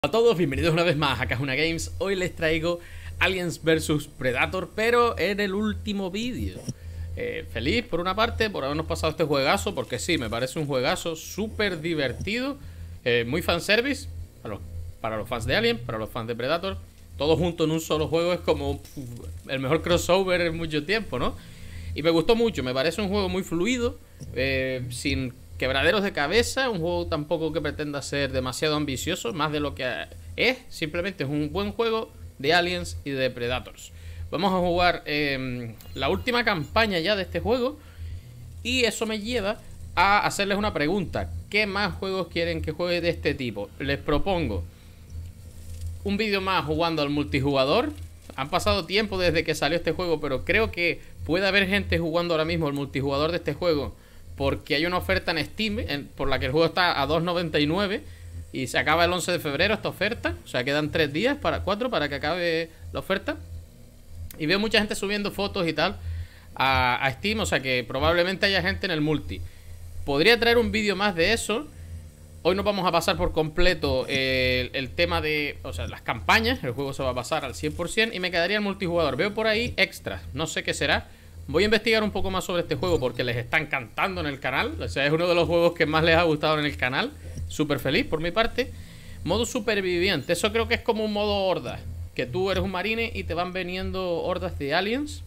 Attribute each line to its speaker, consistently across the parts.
Speaker 1: Hola a todos, bienvenidos una vez más a Kahuna Games. Hoy les traigo Aliens vs Predator, pero en el último vídeo. Feliz por una parte por habernos pasado este juegazo, porque sí, me parece un juegazo súper divertido, muy fanservice para los fans de Alien, para los fans de Predator. Todo junto en un solo juego es como el mejor crossover en mucho tiempo, ¿no? Y me gustó mucho, me parece un juego muy fluido, sin quebraderos de cabeza, un juego tampoco que pretenda ser demasiado ambicioso, más de lo que es, simplemente es un buen juego de Aliens y de Predators. Vamos a jugar la última campaña ya de este juego, y eso me lleva a hacerles una pregunta: ¿qué más juegos quieren que juegue de este tipo? Les propongo un vídeo más jugando al multijugador. Han pasado tiempo desde que salió este juego, pero creo que puede haber gente jugando ahora mismo el multijugador de este juego, porque hay una oferta en Steam por la que el juego está a $2.99 y se acaba el 11 de febrero esta oferta. O sea, quedan 3 días, 4 para que acabe la oferta. Y veo mucha gente subiendo fotos y tal a Steam, o sea que probablemente haya gente en el multi. Podría traer un vídeo más de eso. Hoy nos vamos a pasar por completo el tema de, o sea, las campañas. El juego se va a pasar al 100% y me quedaría el multijugador. Veo por ahí extras, no sé qué será. Voy a investigar un poco más sobre este juego porque les está encantando en el canal. O sea, es uno de los juegos que más les ha gustado en el canal. Súper feliz por mi parte. Modo superviviente, eso creo que es como un modo horda, que tú eres un marine y te van viniendo hordas de aliens.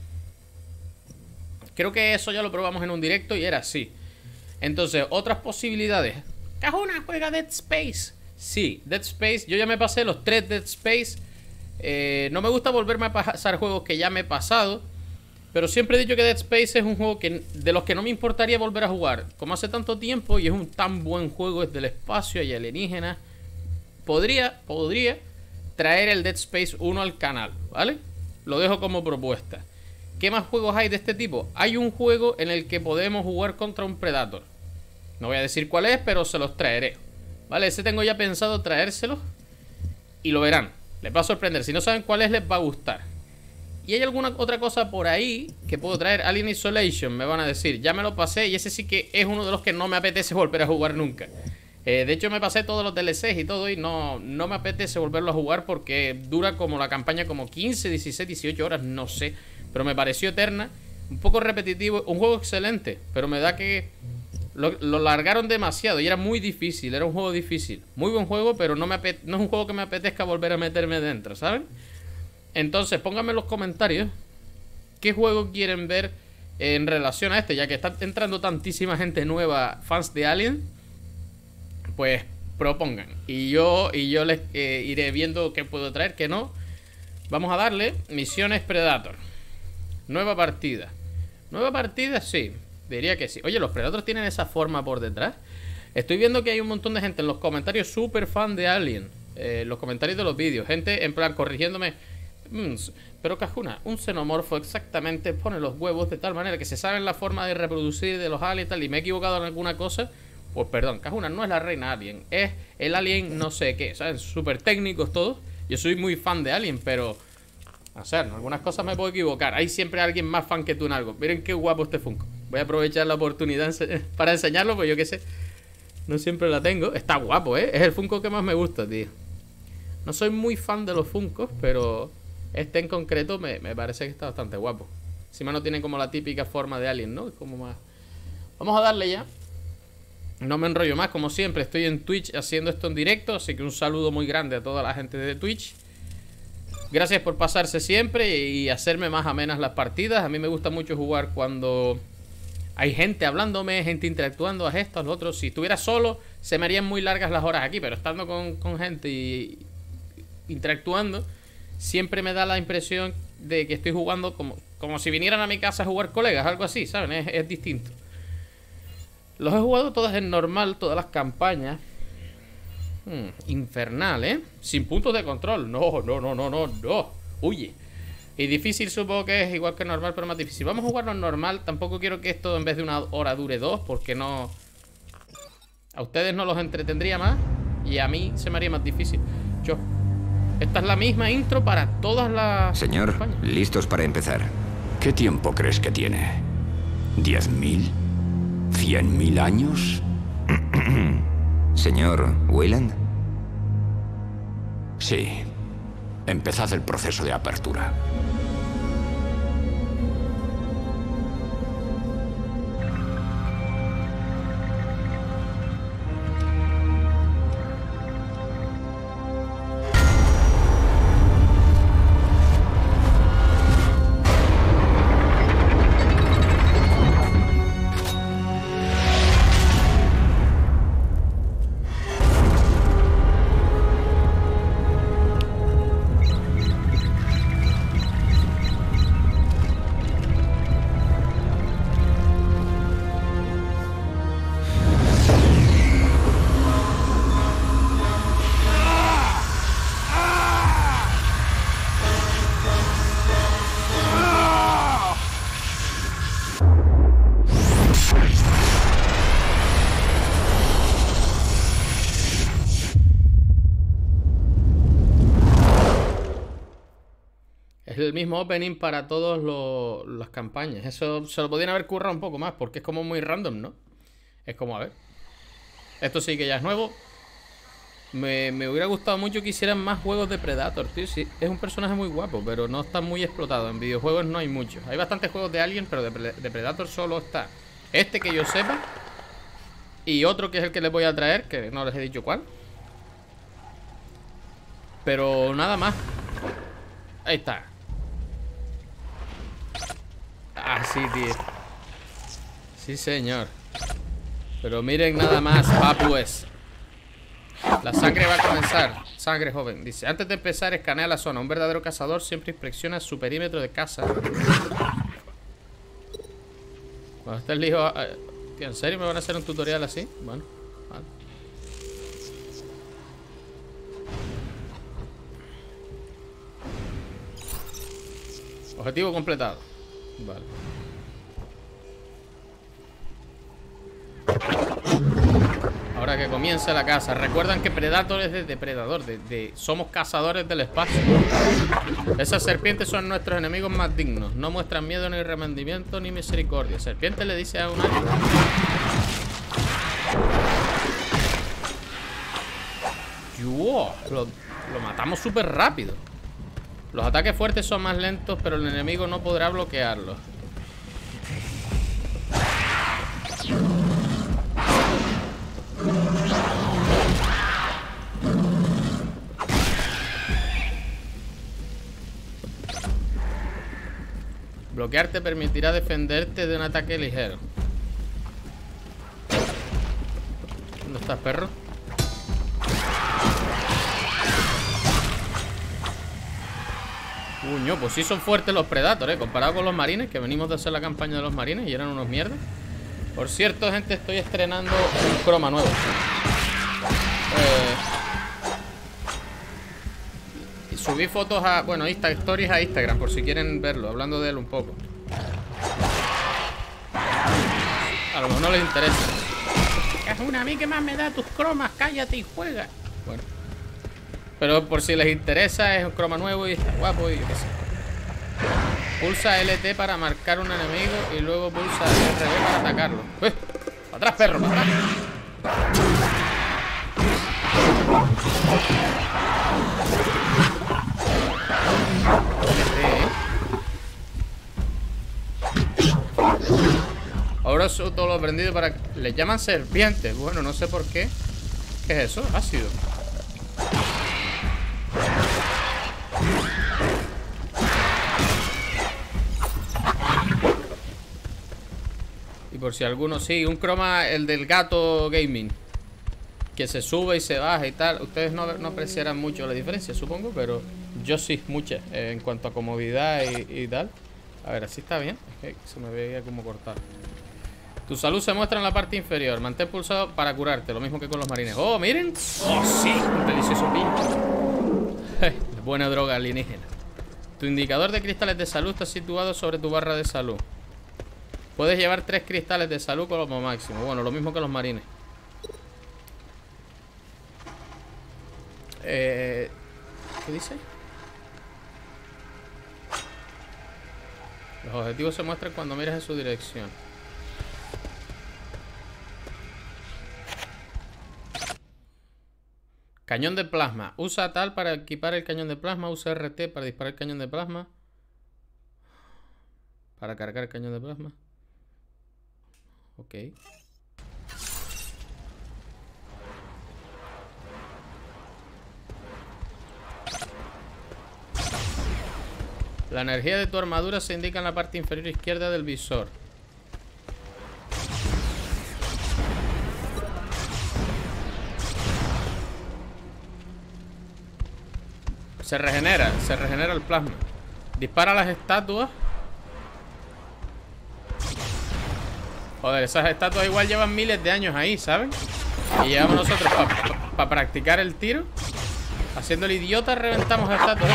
Speaker 1: Creo que eso ya lo probamos en un directo y era así. Entonces, otras posibilidades. Kahuna, juega Dead Space. Sí, Dead Space, yo ya me pasé los 3 Dead Space. No me gusta volverme a pasar juegos que ya me he pasado, pero siempre he dicho que Dead Space es un juego de los que no me importaría volver a jugar. Como hace tanto tiempo y es un tan buen juego, es del espacio y alienígenas, podría traer el Dead Space 1 al canal, ¿vale? Lo dejo como propuesta. ¿Qué más juegos hay de este tipo? Hay un juego en el que podemos jugar contra un Predator. No voy a decir cuál es, pero se los traeré, ¿vale? Ese tengo ya pensado traérselos y lo verán. Les va a sorprender. Si no saben cuál es, les va a gustar. Y hay alguna otra cosa por ahí que puedo traer. Alien Isolation, me van a decir. Ya me lo pasé y ese sí que es uno de los que no me apetece volver a jugar nunca. De hecho me pasé todos los DLCs y todo y no me apetece volverlo a jugar porque dura como la campaña como 15, 16, 18 horas, no sé. Pero me pareció eterna, un poco repetitivo. Un juego excelente, pero me da que lo largaron demasiado y era muy difícil. Era un juego difícil. Muy buen juego, pero no es un juego que me apetezca volver a meterme dentro, ¿saben? Entonces, pónganme en los comentarios qué juego quieren ver en relación a este, ya que está entrando tantísima gente nueva, fans de Alien. Pues propongan y yo les iré viendo qué puedo traer, qué no. Vamos a darle misiones Predator. Nueva partida. Nueva partida, sí, diría que sí. Oye, los Predators tienen esa forma por detrás. Estoy viendo que hay un montón de gente en los comentarios súper fan de Alien, los comentarios de los vídeos, gente en plan corrigiéndome. Pero Kahuna, un xenomorfo exactamente pone los huevos de tal manera que se saben la forma de reproducir de los aliens y tal, y me he equivocado en alguna cosa. Pues perdón, Kahuna no es la reina alien, es el alien no sé qué, ¿saben? Súper técnicos todos. Yo soy muy fan de Alien, pero o sea, en algunas cosas me puedo equivocar. Hay siempre alguien más fan que tú en algo. Miren qué guapo este Funko. Voy a aprovechar la oportunidad para enseñarlo, pues yo qué sé, no siempre la tengo. Está guapo, ¿eh? Es el Funko que más me gusta, tío. No soy muy fan de los Funkos, pero este en concreto me parece que está bastante guapo. Encima no tiene como la típica forma de Alien, ¿no? Es como más... Vamos a darle ya. No me enrollo más, como siempre estoy en Twitch haciendo esto en directo, así que un saludo muy grande a toda la gente de Twitch. Gracias por pasarse siempre y hacerme más amenas las partidas. A mí me gusta mucho jugar cuando hay gente hablándome, gente interactuando, a esto, a lo otro. Si estuviera solo se me harían muy largas las horas aquí, pero estando con gente y interactuando, siempre me da la impresión de que estoy jugando como si vinieran a mi casa a jugar colegas, algo así, ¿saben? Es distinto. Los he jugado todas en normal, todas las campañas. Infernal, ¿eh? Sin puntos de control. No. Huye. Y difícil supongo que es igual que normal, pero más difícil. Vamos a jugarlo en normal. Tampoco quiero que esto en vez de una hora dure 2, porque no... A ustedes no los entretendría más y a mí se me haría más difícil. Esta es la misma intro para todas las...
Speaker 2: Señor,
Speaker 1: campañas.
Speaker 2: listos para empezar. ¿Qué tiempo crees que tiene? ¿10.000? ¿100.000 años? Señor Weyland. Sí. Empezad el proceso de apertura.
Speaker 1: Es el mismo opening para todas las campañas. Eso se lo podrían haber currado un poco más, porque es como muy random, ¿no? Es como, a ver. Esto sí que ya es nuevo. Me hubiera gustado mucho que hicieran más juegos de Predator, tío. Sí, es un personaje muy guapo, pero no está muy explotado. En videojuegos no hay muchos. Hay bastantes juegos de Alien, pero de Predator solo está este que yo sepa. Y otro que es el que les voy a traer, que no les he dicho cuál. Pero nada más. Ahí está. Ah, sí, tío. Sí, señor. Pero miren nada más, papúes. La sangre va a comenzar. Sangre joven. Dice, antes de empezar, escanea la zona. Un verdadero cazador siempre inspecciona su perímetro de caza. Cuando esté el hijo... Tío, ¿en serio me van a hacer un tutorial así? Bueno, vale. Objetivo completado. Vale. Ahora que comience la caza. Recuerdan que Predator es de depredador. Somos cazadores del espacio. Esas serpientes son nuestros enemigos más dignos. No muestran miedo, ni remordimiento, ni misericordia. Serpiente le dice a un alien. Lo matamos súper rápido. Los ataques fuertes son más lentos, pero el enemigo no podrá bloquearlos. Bloquear te permitirá defenderte de un ataque ligero. ¿Dónde estás, perro? Puño, pues sí son fuertes los Predators, comparado con los marines, que venimos de hacer la campaña de los marines y eran unos mierdas. Por cierto, gente, estoy estrenando un croma nuevo. Y subí fotos a... Bueno, stories a Instagram, por si quieren verlo, hablando de él un poco. A lo mejor no les interesa. Es una, a mí que más me da tus cromas, cállate y juega. Bueno. Pero por si les interesa, es un croma nuevo y está guapo y yo qué sé. Pulsa LT para marcar un enemigo y luego pulsa RB para atacarlo. ¡Para atrás, perro! ¡Para atrás! Ahora uso todo lo aprendido para... Le llaman serpientes. Bueno, no sé por qué. ¿Qué es eso? Ácido. Y por si alguno... Sí, un croma, el del gato gaming, que se sube y se baja y tal. Ustedes no apreciarán mucho la diferencia, supongo, pero yo sí, mucha, en cuanto a comodidad y tal. A ver, así está bien. Es que se me veía como cortar. Tu salud se muestra en la parte inferior. Mantén pulsado para curarte, lo mismo que con los marines. ¡Oh, miren! ¡Oh, sí! Un delicioso pincho. Buena droga alienígena. Tu indicador de cristales de salud está situado sobre tu barra de salud. Puedes llevar 3 cristales de salud como máximo. Bueno, lo mismo que los marines. ¿Qué dice? Los objetivos se muestran cuando miras en su dirección. Cañón de plasma. Usa tal para equipar el cañón de plasma. Usa RT para disparar el cañón de plasma. Para cargar el cañón de plasma. Ok. La energía de tu armadura se indica en la parte inferior izquierda del visor. Se regenera el plasma. Dispara a las estatuas. Joder, esas estatuas igual llevan miles de años ahí, ¿saben? Y llegamos nosotros para practicar el tiro. Haciendo el idiota reventamos a estatuas.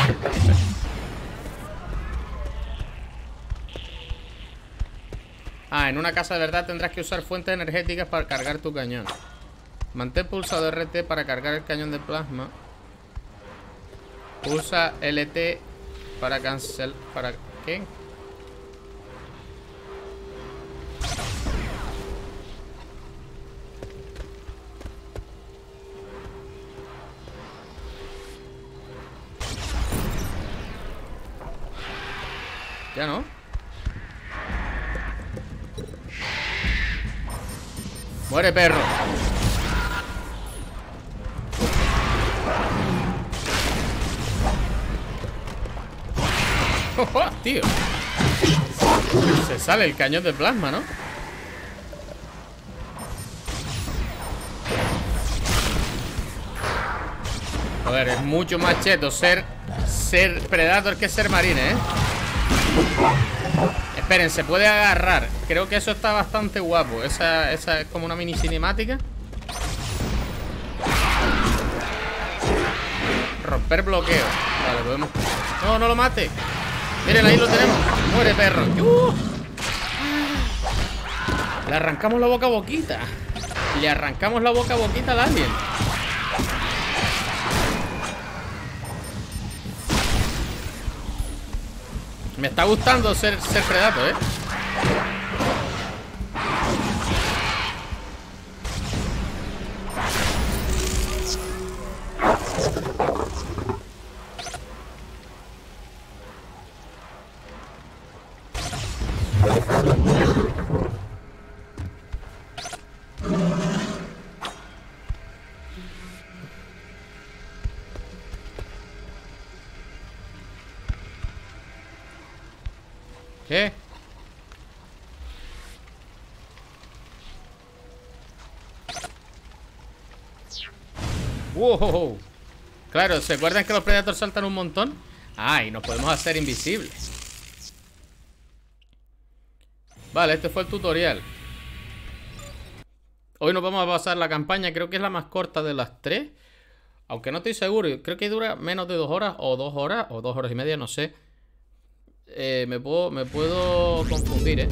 Speaker 1: Ah, en una casa de verdad tendrás que usar fuentes energéticas para cargar tu cañón. Mantén pulsado RT para cargar el cañón de plasma. Pulsa LT para cancelar. ¿Para qué? Ya no. Muere, perro. ¡Oh, tío! Se sale el cañón de plasma, ¿no? Joder, es mucho más cheto ser Predator que ser Marine, ¿eh? Esperen, se puede agarrar. Creo que eso está bastante guapo. Esa es como una mini cinemática. Romper bloqueo. Vale, podemos... No, no lo mate. Miren, ahí lo tenemos. Muere, perro. Le arrancamos la boca a boquita. Le arrancamos la boca a boquita al alien. Me está gustando ser Predator, ¿eh? ¿Qué? ¡Wow! Claro, ¿se acuerdan que los Predators saltan un montón? Ah, y nos podemos hacer invisibles. Vale, este fue el tutorial. Hoy nos vamos a pasar la campaña. Creo que es la más corta de las tres. Aunque no estoy seguro. Creo que dura menos de 2 horas. O 2 horas. O 2 horas y media, no sé. Me puedo confundir, ¿eh?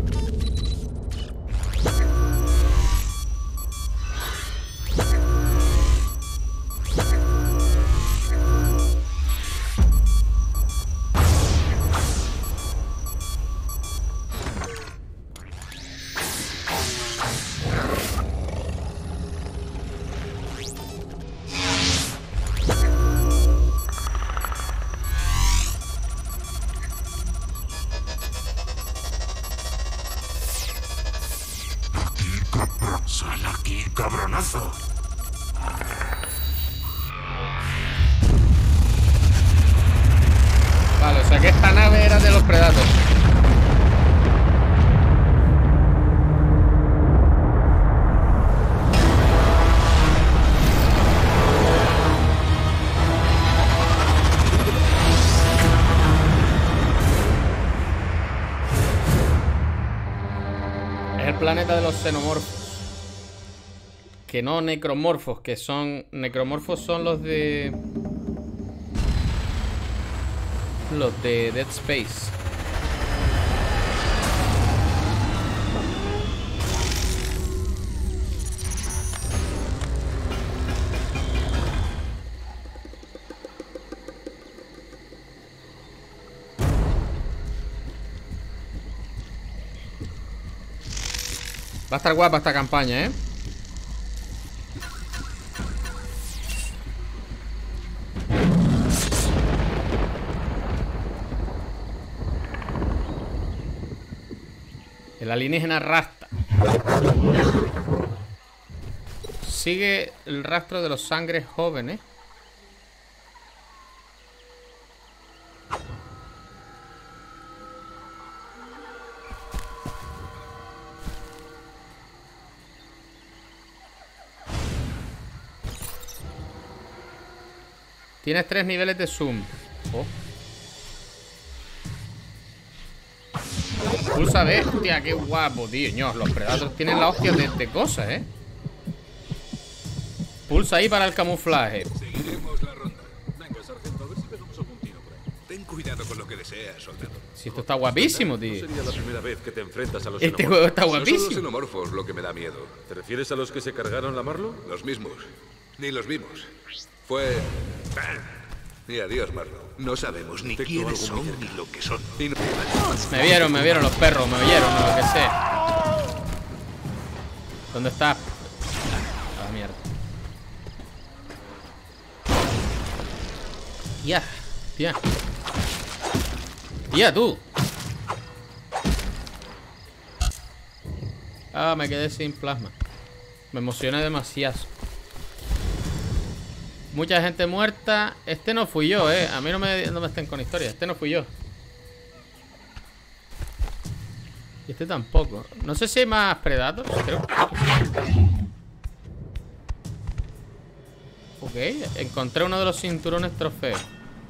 Speaker 2: Sal aquí, cabronazo.
Speaker 1: Vale, o sea que esta nave era de los Predators. Es el planeta de los xenomorfos. Que no necromorfos, que son... Necromorfos son los de Dead Space. Va a estar guapa esta campaña, ¿eh? El alienígena Rasta. Sigue el rastro de los sangres jóvenes. Tienes 3 niveles de zoom. Oh. Pulsa bestia, qué guapo, tío. Ño, los Predators tienen la hostia de cosas, Pulsa ahí para el camuflaje.
Speaker 3: Seguiremos la ronda. Venga, sargento, a ver si pegamos algún tiro por ahí. Ten cuidado con lo que deseas, soldado.
Speaker 1: Si esto está guapísimo, tío.
Speaker 3: No sería la primera vez que te enfrentas a los
Speaker 1: Este
Speaker 3: xenomorfos.
Speaker 1: juego está
Speaker 3: No son
Speaker 1: guapísimo.
Speaker 3: los xenomorfos lo que me da miedo. ¿Te refieres a los que se cargaron la Marlo? Los mismos. Ni los vimos. Fue... Y adiós, Marlo. No sabemos ni quiénes son ni lo que son. Y no...
Speaker 1: Me vieron los perros, me oyeron, o lo que sea. ¿Dónde está? A la mierda. Ya, tía. Tía, tú. Ah, me quedé sin plasma. Me emocioné demasiado. Mucha gente muerta. Este no fui yo, A mí no me estén con historia. Este no fui yo. Y este tampoco. No sé si hay más Predators, creo. Ok, encontré uno de los cinturones trofeos.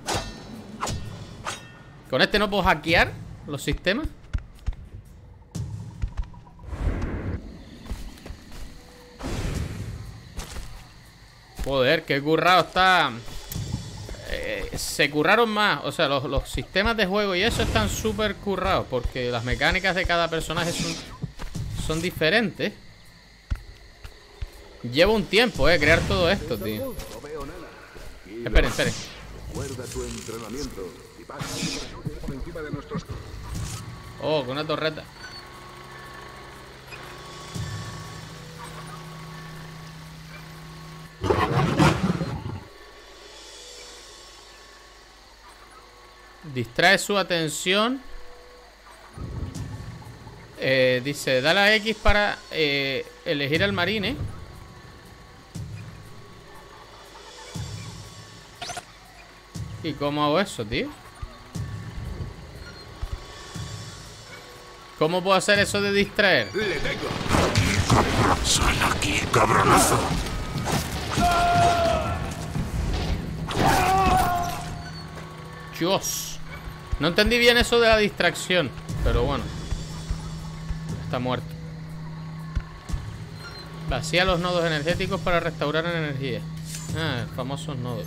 Speaker 1: ¿Con este no puedo hackear los sistemas? Joder, qué currado está. Se curraron más. O sea, los sistemas de juego y eso están súper currados, porque las mecánicas de cada personaje son diferentes. Lleva un tiempo, crear todo esto, tío. Esperen.
Speaker 3: Recuerda tu entrenamiento y pasa por encima de nuestros...
Speaker 1: Oh, con una torreta. Distrae su atención. Dice, dale a X para elegir al marine. ¿Y cómo hago eso, tío? ¿Cómo puedo hacer eso de distraer?
Speaker 3: ¡Le tengo!
Speaker 2: Sal aquí, cabronazo.
Speaker 1: Dios. No entendí bien eso de la distracción, pero bueno. Está muerto. Vacía los nodos energéticos para restaurar energía. Ah, famosos nodos.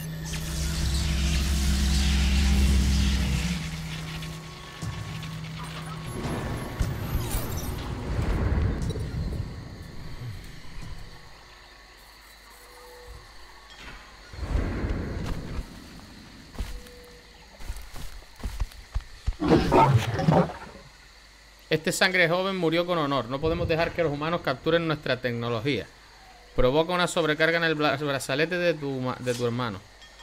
Speaker 1: Este sangre joven murió con honor. No podemos dejar que los humanos capturen nuestra tecnología. Provoca una sobrecarga en el brazalete de tu hermano.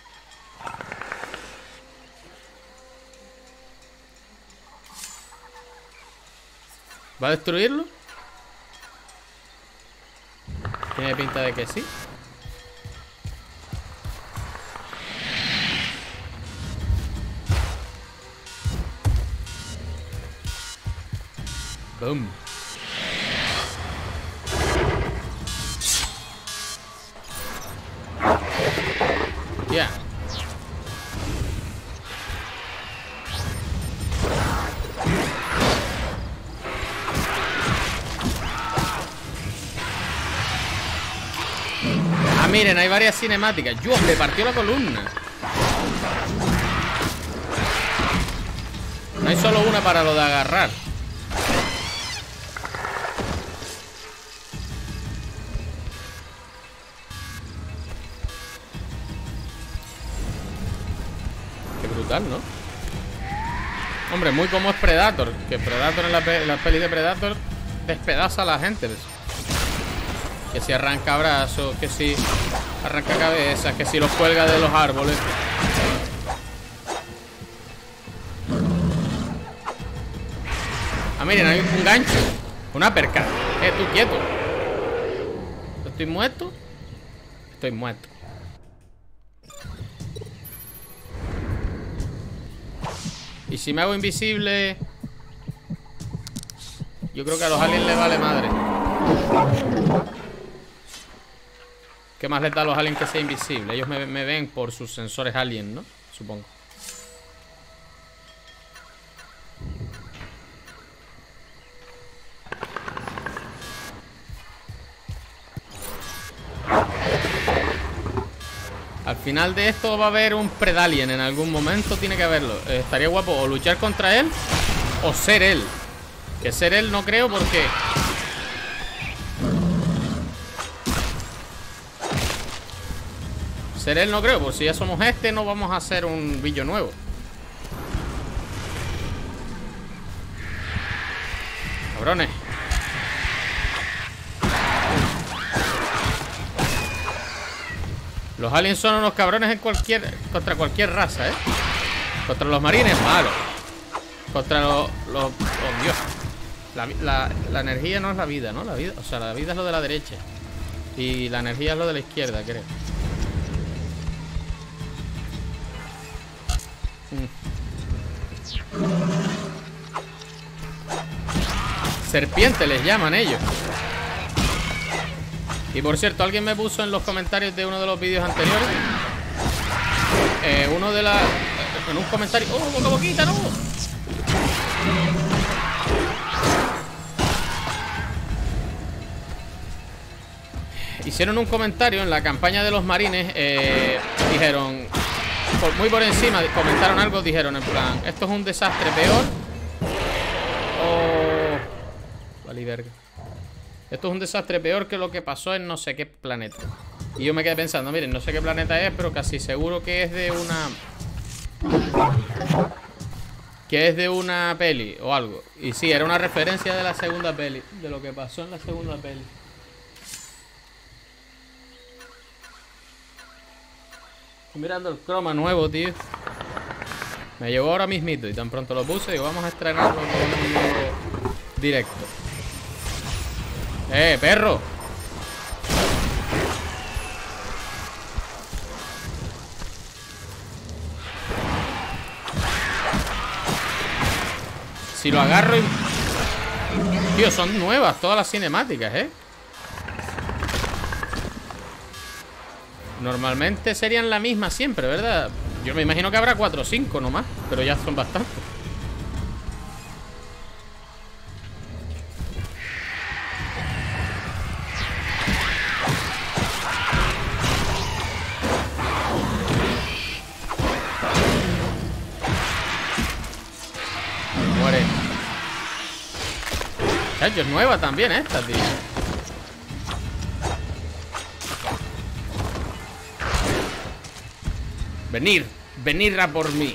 Speaker 1: ¿Va a destruirlo? Tiene pinta de que sí. Boom. Ya. Ah, miren, hay varias cinemáticas. ¡Dios! Le partió la columna. No hay solo una para lo de agarrar. ¿No? Hombre, muy como es Predator. Que Predator en la peli de Predator despedaza a la gente, ¿ves? Que si arranca brazos, que si arranca cabezas, que si los cuelga de los árboles. Ah, miren, hay un gancho. Una perca. Tú quieto. ¿Estoy muerto? Estoy muerto. Y si me hago invisible... Yo creo que a los aliens les vale madre. ¿Qué más les da a los aliens que sea invisible? Ellos me ven por sus sensores alien, ¿no? Supongo. Al final de esto va a haber un Predalien. En algún momento tiene que haberlo. Estaría guapo o luchar contra él o ser él. Que ser él no creo porque... Ser él no creo, porque si ya somos este no vamos a hacer un billo nuevo. Cabrones. Los aliens son unos cabrones en contra cualquier raza, ¿eh? Contra los marines, malo. Contra los... Oh, Dios. La energía no es la vida, ¿no? La vida, o sea, la vida es lo de la derecha. Y la energía es lo de la izquierda, creo. Serpiente les llaman ellos. Y por cierto, alguien me puso en los comentarios de uno de los vídeos anteriores en un comentario... ¡Oh, boca boquita, no! Hicieron un comentario en la campaña de los marines. Dijeron... Muy por encima comentaron algo. Dijeron en plan: esto es un desastre peor. Vale, verga. Esto es un desastre peor que lo que pasó en no sé qué planeta. Y yo me quedé pensando, miren, no sé qué planeta es, pero casi seguro que es de una... peli o algo. Y sí, era una referencia de la segunda peli. De lo que pasó en la segunda peli. Estoy mirando el croma nuevo, tío. Me llegó ahora mismito y tan pronto lo puse. Digo, vamos a estrenarlo con un nuevo directo. Perro. Si lo agarro y... Tío, son nuevas todas las cinemáticas, Normalmente serían la misma siempre, ¿verdad? Yo me imagino que habrá 4 o 5 nomás, pero ya son bastantes. Muere. Es nueva también esta, tío. Venid a por mí.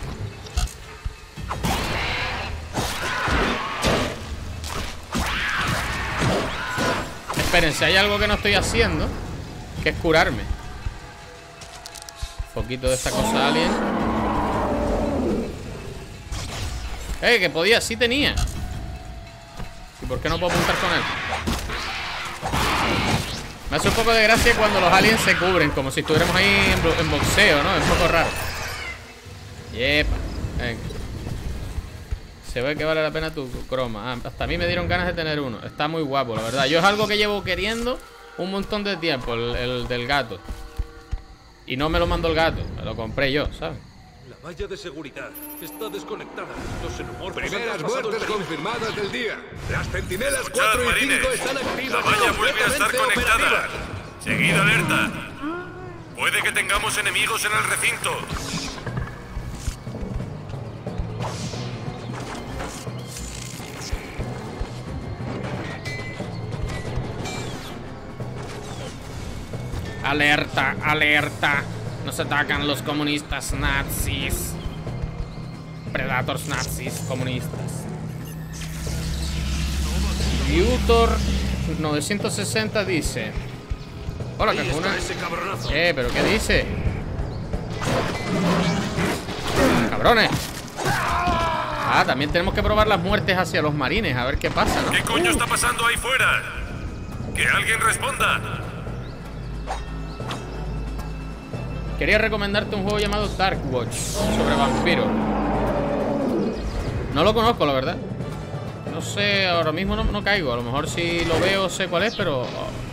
Speaker 1: Espérense, hay algo que no estoy haciendo, que es curarme. Un poquito de esta cosa alien. Que podía, sí tenía. ¿Y por qué no puedo apuntar con él? Me hace un poco de gracia cuando los aliens se cubren, como si estuviéramos ahí en boxeo, ¿no? Es un poco raro. Yepa. Venga. Se ve que vale la pena tu croma. Hasta a mí me dieron ganas de tener uno. Está muy guapo, la verdad. Yo es algo que llevo queriendo un montón de tiempo, el del gato. Y no me lo mandó el gato, me lo compré yo, ¿sabes?
Speaker 3: La valla de seguridad está desconectada. Los xenomorfos
Speaker 4: Primeras muertes confirmadas del día. Las centinelas 4 y 5
Speaker 5: marines.
Speaker 4: están activas.
Speaker 5: La valla vuelve a estar
Speaker 4: completamente
Speaker 5: conectada.
Speaker 4: operativas.
Speaker 5: Seguid alerta. Puede que tengamos enemigos en el recinto.
Speaker 1: Alerta, alerta. Nos atacan los comunistas nazis. Predators nazis, comunistas. Luthor 960 dice: hola, Cajuna. ¿Pero qué dice? Cabrones. Ah, también tenemos que probar las muertes hacia los marines. A ver qué pasa, ¿no?
Speaker 5: ¿Qué coño está pasando ahí fuera? ¡Que alguien responda!
Speaker 1: Quería recomendarte un juego llamado Dark Watch, sobre vampiros. No lo conozco, la verdad. No sé, ahora mismo no caigo. A lo mejor si lo veo sé cuál es, pero...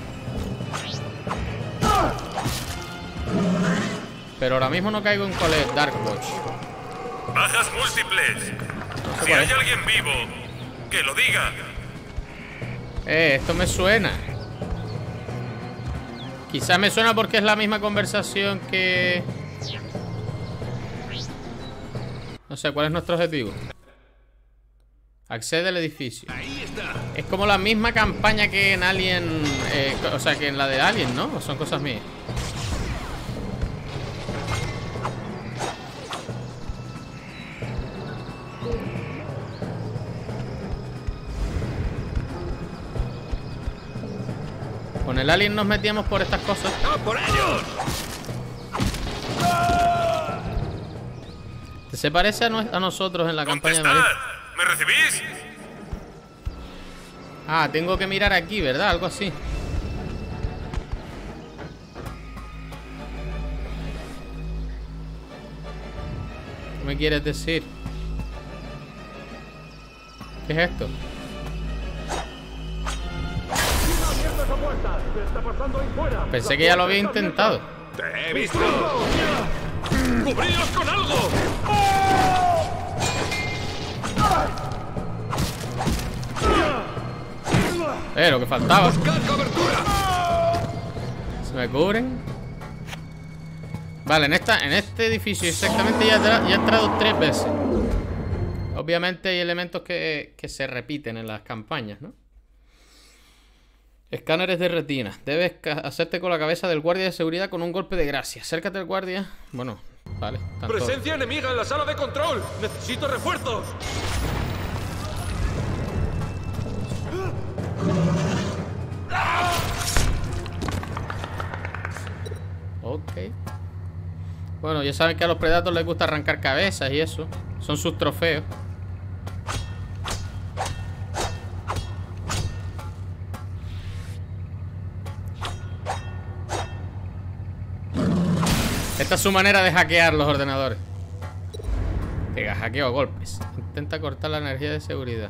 Speaker 1: Pero ahora mismo no caigo en cuál es Dark Watch.
Speaker 5: Bajas múltiples.
Speaker 1: No sé
Speaker 5: Si
Speaker 1: cuál
Speaker 5: hay
Speaker 1: es.
Speaker 5: alguien vivo, que lo diga.
Speaker 1: Esto me suena. Quizás me suena porque es la misma conversación que... No sé, ¿cuál es nuestro objetivo? Accede al edificio.
Speaker 3: Ahí está.
Speaker 1: Es como la misma campaña que en Alien... o sea, que en la de Alien, ¿no? ¿O son cosas mías? Con el Alien nos metíamos por estas cosas.
Speaker 3: ¡A por ellos!
Speaker 1: Se parece a nosotros en la campaña de
Speaker 5: ¡Contestad!
Speaker 1: Marín.
Speaker 5: ¿Me recibís?
Speaker 1: Ah, tengo que mirar aquí, ¿verdad? Algo así. ¿Qué me quieres decir? ¿Qué es esto? Pensé que ya lo había intentado.
Speaker 3: ¡Te he visto!
Speaker 5: ¡Cubríos con algo!
Speaker 1: Lo que faltaba.
Speaker 3: ¡Buscar cobertura!
Speaker 1: ¿Se me cubren? Vale, en este edificio exactamente ya he entrado 3 veces. Obviamente hay elementos que se repiten en las campañas, ¿no? Escáneres de retina. Debes hacerte con la cabeza del guardia de seguridad con un golpe de gracia. Acércate al guardia. Bueno, vale.
Speaker 5: ¡Presencia enemiga en la sala de control! ¡Necesito refuerzos!
Speaker 1: Ok. Bueno, ya saben que a los Predators les gusta arrancar cabezas y eso. Son sus trofeos. Esta es su manera de hackear los ordenadores. Que hackeo a golpes. Intenta cortar la energía de seguridad.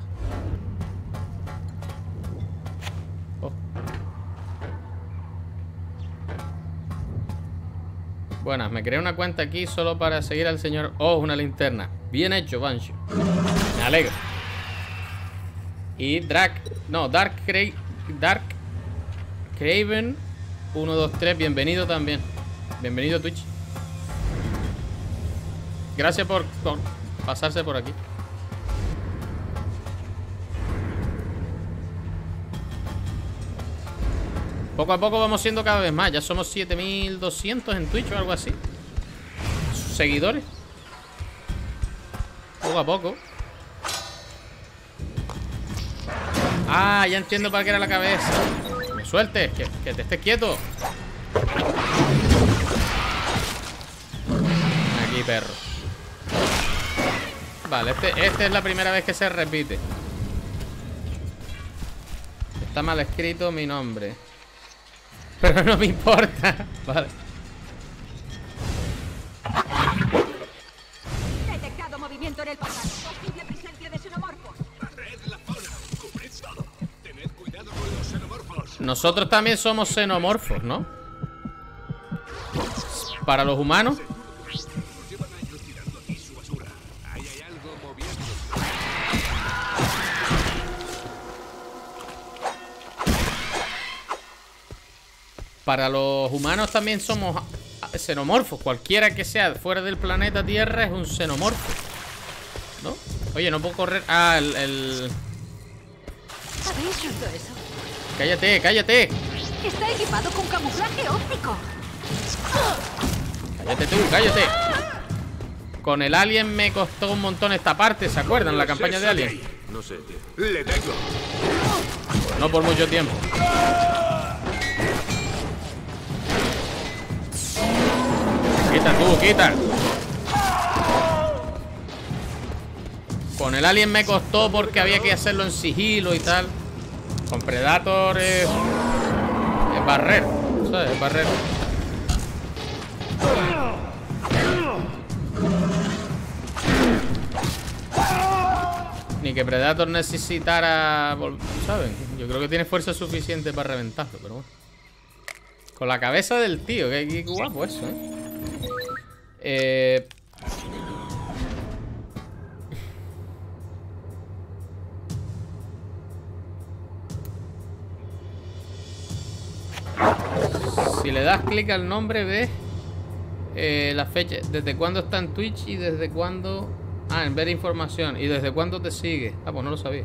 Speaker 1: Oh. Buenas, me creé una cuenta aquí solo para seguir al señor... Oh, una linterna. Bien hecho, Banshee. Me alegro. Y Dark Craven 123, bienvenido también. Bienvenido a Twitch. Gracias por pasarse por aquí. Poco a poco vamos siendo cada vez más. Ya somos 7200 en Twitch o algo así. Seguidores. Poco a poco. Ah, ya entiendo para qué era la cabeza. Me sueltes, que te estés quieto. Aquí, perro. Vale, este es la primera vez que se repite. Está mal escrito mi nombre. Pero no me importa. Vale.
Speaker 6: Detectado movimiento en el pasado. Posible presencia de xenomorfos.
Speaker 3: Barred la zona. Cubrid todo. Tened cuidado con los xenomorfos.
Speaker 1: Nosotros también somos xenomorfos, ¿no? Para los humanos.
Speaker 3: Llevan años tirando aquí su basura. Ahí hay algo moviendo.
Speaker 1: Para los humanos también somos xenomorfos. Cualquiera que sea fuera del planeta Tierra es un xenomorfo, ¿no? Oye, no puedo correr. Ah,
Speaker 6: ¿Habéis visto eso?
Speaker 1: Cállate, cállate.
Speaker 6: Está equipado con camuflaje óptico.
Speaker 1: Cállate tú, cállate. Con el Alien me costó un montón esta parte, ¿se acuerdan? La campaña de Alien.
Speaker 3: No sé, tío. Le tengo.
Speaker 1: No por mucho tiempo. Quita tú, quita. Con el Alien me costó porque había que hacerlo en sigilo y tal. Con Predator es barrer, ¿sabes? Es barrer. Ni que Predator necesitara, ¿saben? Yo creo que tiene fuerza suficiente para reventarlo, pero bueno. Con la cabeza del tío, qué guapo eso, ¿eh? Si le das clic al nombre, ves la fecha, desde cuándo está en Twitch y desde cuándo... Ah, en ver información. ¿Y desde cuándo te sigue? Ah, pues no lo sabía.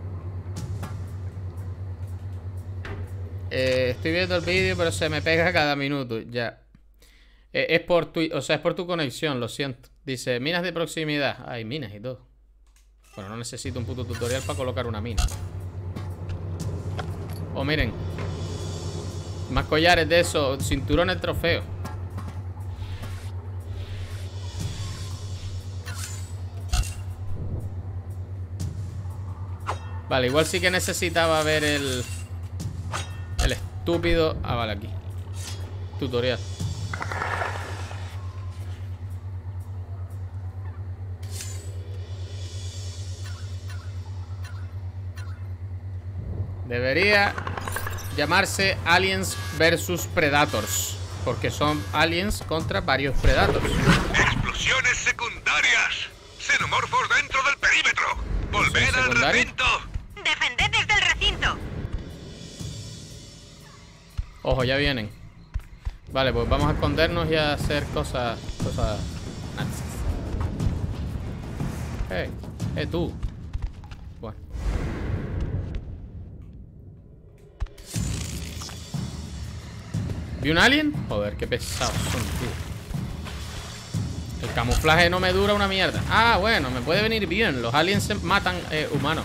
Speaker 1: Estoy viendo el vídeo, pero se me pega cada minuto. Ya. Es por tu... O sea, es por tu conexión, lo siento. Dice, minas de proximidad. Hay minas y todo. Bueno, no necesito un puto tutorial para colocar una mina. Oh, miren. Más collares de eso. Cinturones trofeo. Vale, igual sí que necesitaba ver el estúpido... Ah, vale, aquí. Tutorial. Debería llamarse Aliens vs Predators, porque son aliens contra varios Predators.
Speaker 4: ¡Explosiones secundarias! ¡Xenomorfos dentro del perímetro! ¡Volved al recinto!
Speaker 6: ¡Defended desde el recinto!
Speaker 1: Ojo, ya vienen. Vale, pues vamos a escondernos y a hacer cosas nazis. Tú. Bueno. ¿Vi un alien? Joder, qué pesados son, tío. El camuflaje no me dura una mierda. Ah, bueno, me puede venir bien. Los aliens se matan humanos.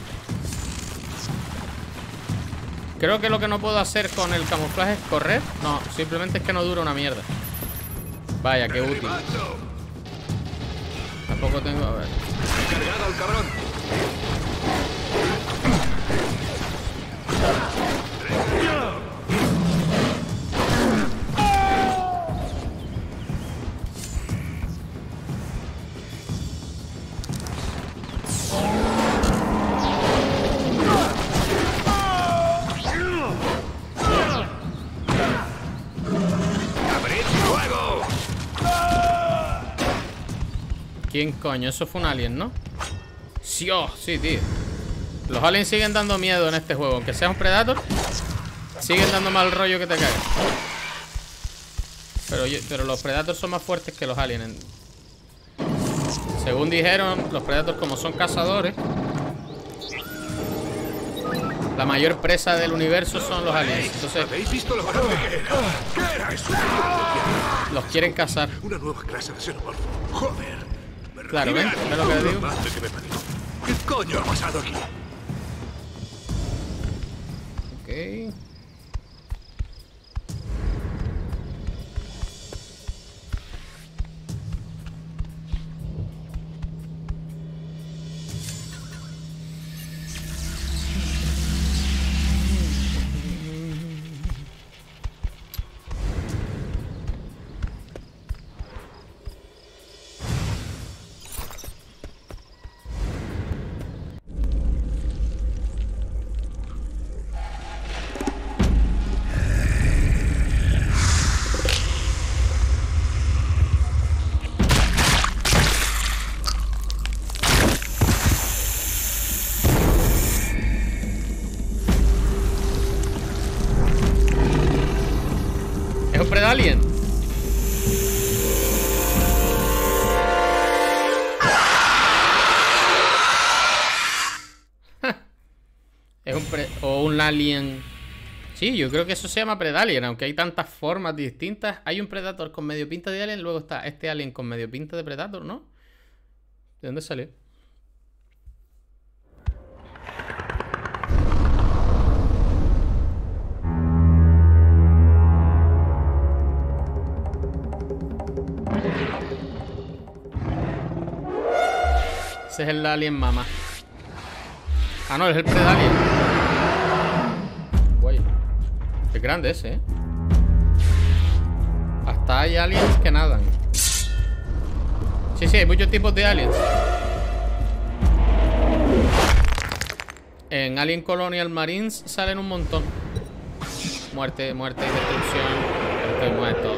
Speaker 1: Creo que lo que no puedo hacer con el camuflaje es correr. No, simplemente es que no dura una mierda. Vaya, qué útil. Tampoco tengo... A ver.
Speaker 4: ¡Cargado al cabrón!
Speaker 1: ¿Quién coño? Eso fue un alien, ¿no? Sí, oh, sí, tío. Los aliens siguen dando miedo en este juego. Aunque sea un Predator, siguen dando mal rollo que te caigan. Pero los Predators son más fuertes que los aliens. Según dijeron, los Predators, como son cazadores, la mayor presa del universo son los aliens. Entonces,
Speaker 4: ¿habéis visto lo grande que era? ¿Qué era eso?
Speaker 1: los quieren cazar.
Speaker 4: Una nueva clase de xenomorfo. Joder.
Speaker 1: Claro, ¿ven? ¿Ven lo que le digo?
Speaker 4: ¿Qué coño ha pasado aquí?
Speaker 1: Ok. Es un Predalien. Es un alien. Sí, yo creo que eso se llama Predalien, aunque hay tantas formas distintas. Hay un Predator con medio pinta de alien, luego está este alien con medio pinta de Predator, ¿no? ¿De dónde salió? Ese es el alien mamá. Ah, no, es el predalien. Guay. Es grande ese, ¿eh? Hasta hay aliens que nadan. Sí, hay muchos tipos de aliens. En Alien Colonial Marines salen un montón. Muerte, muerte y destrucción. Estoy muerto.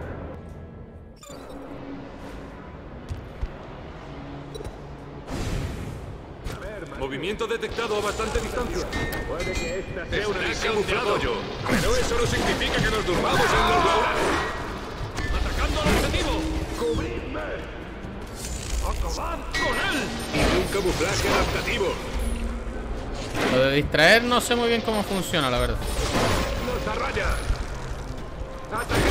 Speaker 5: Movimiento detectado a bastante distancia.
Speaker 3: Puede que esta sea una misión de apoyo, pero eso no significa que nos durmamos en los laureles.
Speaker 5: ¡Atacando al objetivo!
Speaker 3: ¡Cubridme!
Speaker 5: ¡Acabad con él!
Speaker 3: Y un camuflaje adaptativo.
Speaker 1: Lo de distraer no sé muy bien cómo funciona, la verdad.
Speaker 3: ¡Nos arraya! ¡Ataque!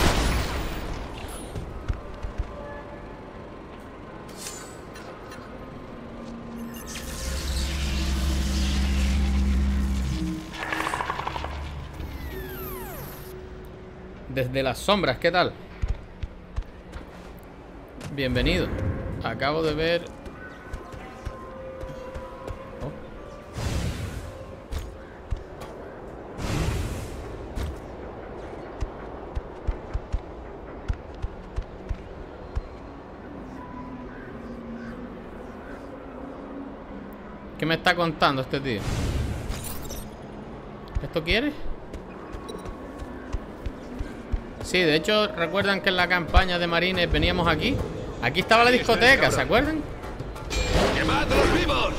Speaker 1: Desde las sombras, ¿qué tal? Bienvenido. Acabo de ver... Oh. ¿Qué me está contando este tío? ¿Esto quiere? Sí, de hecho, ¿recuerdan que en la campaña de Marines veníamos aquí? Aquí estaba la discoteca, ¿se acuerdan?
Speaker 3: ¡Quemadlos vivos!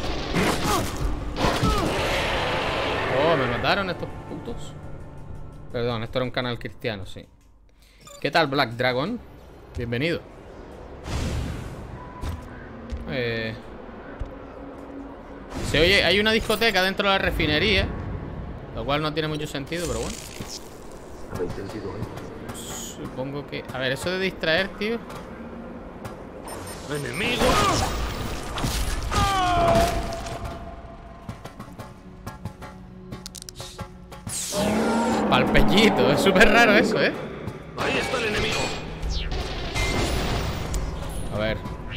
Speaker 1: Oh, me mataron estos putos. Perdón, esto era un canal cristiano, sí. ¿Qué tal, Black Dragon? Bienvenido. Se oye, hay una discoteca dentro de la refinería, lo cual no tiene mucho sentido, pero bueno. Supongo que... A ver, eso de distraer, tío.
Speaker 5: ¡Enemigo!
Speaker 1: Pa'l pellito, es súper raro eso, ¿eh?
Speaker 5: ¡Ahí está el enemigo!
Speaker 1: A ver.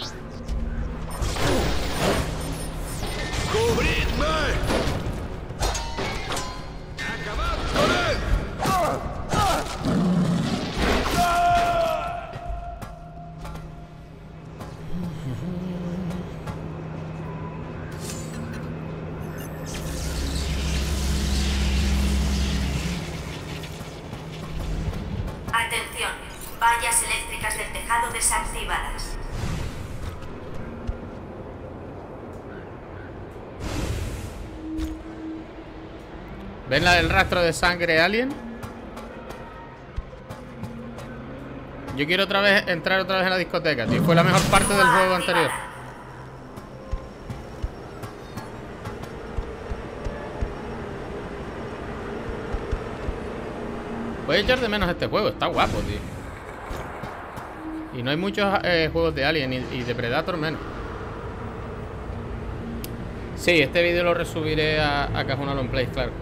Speaker 3: ¡Cubridme! ¡Acabad con él!
Speaker 7: Atención, vallas eléctricas del tejado desactivadas.
Speaker 1: ¿Ven el rastro de sangre alien? Yo quiero entrar otra vez en la discoteca, tío. Fue la mejor parte del juego anterior. Voy a echar de menos este juego, está guapo, tío. Y no hay muchos juegos de Alien y de Predator menos. Sí, este vídeo lo resubiré a Cajuna Long Play, claro.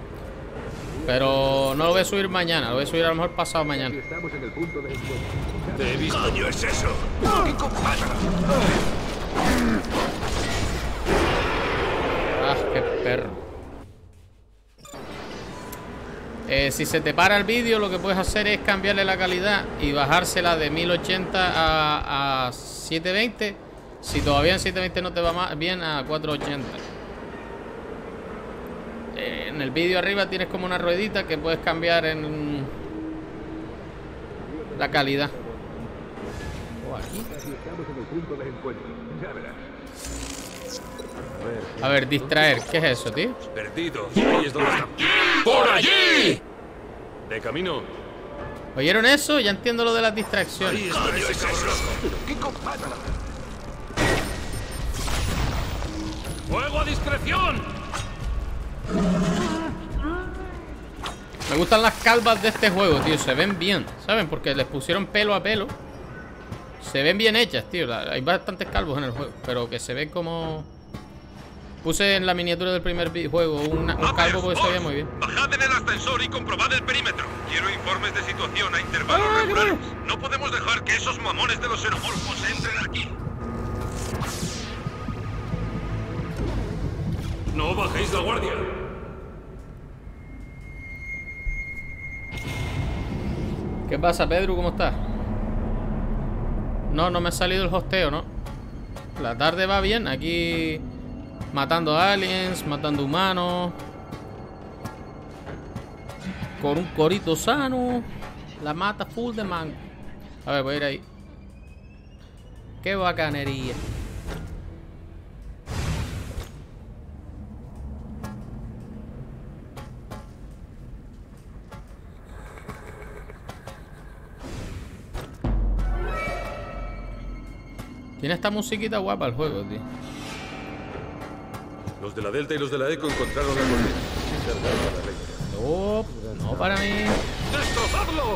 Speaker 1: Pero no lo voy a subir mañana, lo voy a subir a lo mejor pasado mañana.
Speaker 3: Estamos en el punto de encuentro.
Speaker 5: ¡Te he visto!
Speaker 3: ¿Qué coño es eso? ¿Qué compasa?
Speaker 1: Ah, qué perro. Si se te para el vídeo, lo que puedes hacer es cambiarle la calidad y bajársela de 1080 a 720. Si todavía en 720 no te va bien, a 480. En el vídeo arriba tienes como una ruedita que puedes cambiar en la calidad. Oh, aquí.
Speaker 3: Estamos en el punto de encuentro. Ya verás.
Speaker 1: A ver, distraer. ¿Qué es eso, tío?
Speaker 5: Perdido. Ahí es donde está.
Speaker 2: ¡Por allí!
Speaker 5: De camino.
Speaker 1: ¿Oyeron eso? Ya entiendo lo de las distracciones.
Speaker 5: Ahí está ese cabrón.
Speaker 3: ¿Qué compasa?
Speaker 5: ¡Fuego a discreción!
Speaker 1: Me gustan las calvas de este juego, tío. Se ven bien, ¿saben? Porque les pusieron pelo a pelo. Se ven bien hechas, tío. Hay bastantes calvos en el juego, pero que se ven como... Puse en la miniatura del primer juego un calvo porque se veía muy bien.
Speaker 4: Bajad en el ascensor y comprobad el perímetro. Quiero informes de situación a intervalos regulares. No podemos dejar que esos mamones de los xenomorfos entren aquí.
Speaker 5: la guardia!
Speaker 1: ¿Qué pasa, Pedro? ¿Cómo estás? No me ha salido el hosteo, ¿no? La tarde va bien. Aquí matando aliens, matando humanos. Con un corito sano. La mata full de mango. A ver, voy a ir ahí. Qué bacanería. Tiene esta musiquita guapa el juego, tío.
Speaker 3: Los de la Delta y los de la Eco encontraron la colmena.
Speaker 1: No, no para mí.
Speaker 5: ¡Destrozadlo!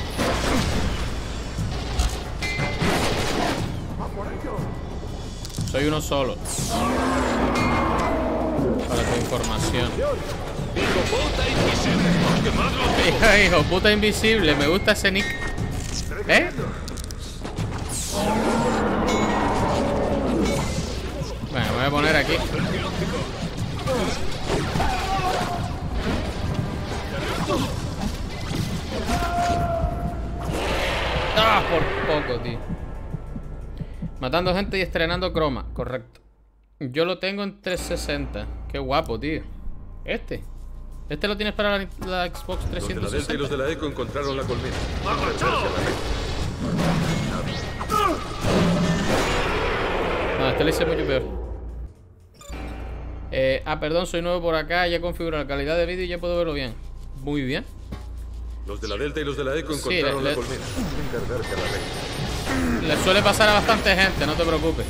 Speaker 1: Soy uno solo. Para tu información.
Speaker 5: ¡Hijo puta invisible! ¡Quemadlo!
Speaker 1: Hijo puta invisible. Me gusta ese nick. ¿Eh? Bueno, me voy a poner aquí. ¡Ah! Por poco, tío. Matando gente y estrenando croma. Correcto. Yo lo tengo en 360. Qué guapo, tío. Este lo tienes para la Xbox 360.
Speaker 3: Los de la Delta y los de la Eco encontraron la colmena.
Speaker 1: No, este lo hice mucho peor. Perdón, soy nuevo por acá. Ya configuro la calidad de vídeo y ya puedo verlo bien. Muy bien.
Speaker 3: Los de la Delta y los de la Eco encontraron la colmena. Encargarse a la Reina.
Speaker 1: Le suele pasar a bastante gente, no te preocupes.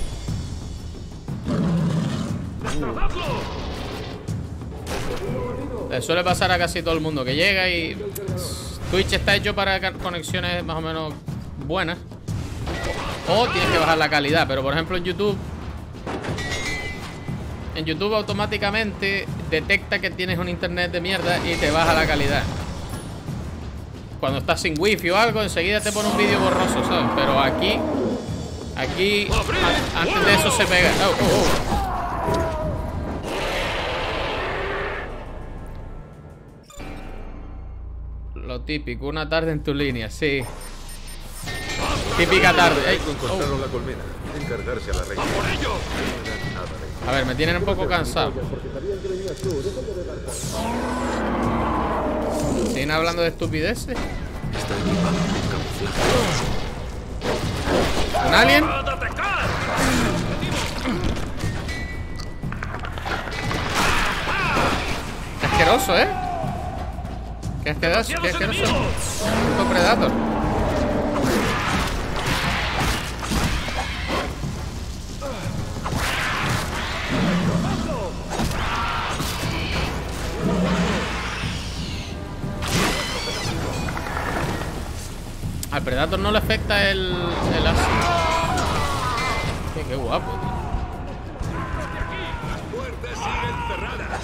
Speaker 1: Le suele pasar a casi todo el mundo que llega y... Twitch está hecho para conexiones más o menos buenas. O tienes que bajar la calidad, pero por ejemplo en YouTube... En YouTube automáticamente detecta que tienes un internet de mierda y te baja la calidad. Cuando estás sin wifi o algo, enseguida te pone un vídeo borroso, ¿sabes? Pero aquí... Aquí... Antes de eso se pega... Lo típico, una tarde en tu línea, sí. Típica tarde.
Speaker 3: Encontraron la colmena. Encargarse a la Reina.
Speaker 1: A ver, me tienen un poco cansado. ¿Siguen hablando de estupideces? ¿Un alien? Qué asqueroso, ¿eh? Qué asqueroso, qué asqueroso. Puto Predator. Al Predator no le afecta el ácido. Qué guapo, tío.
Speaker 5: ¡Puertas siguen cerradas!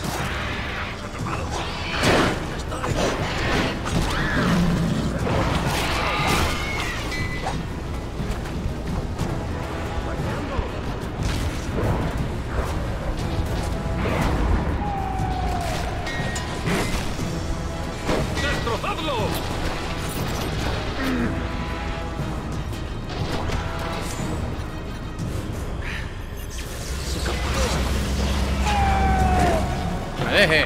Speaker 5: ¡Destrozadlo!
Speaker 1: Me deje.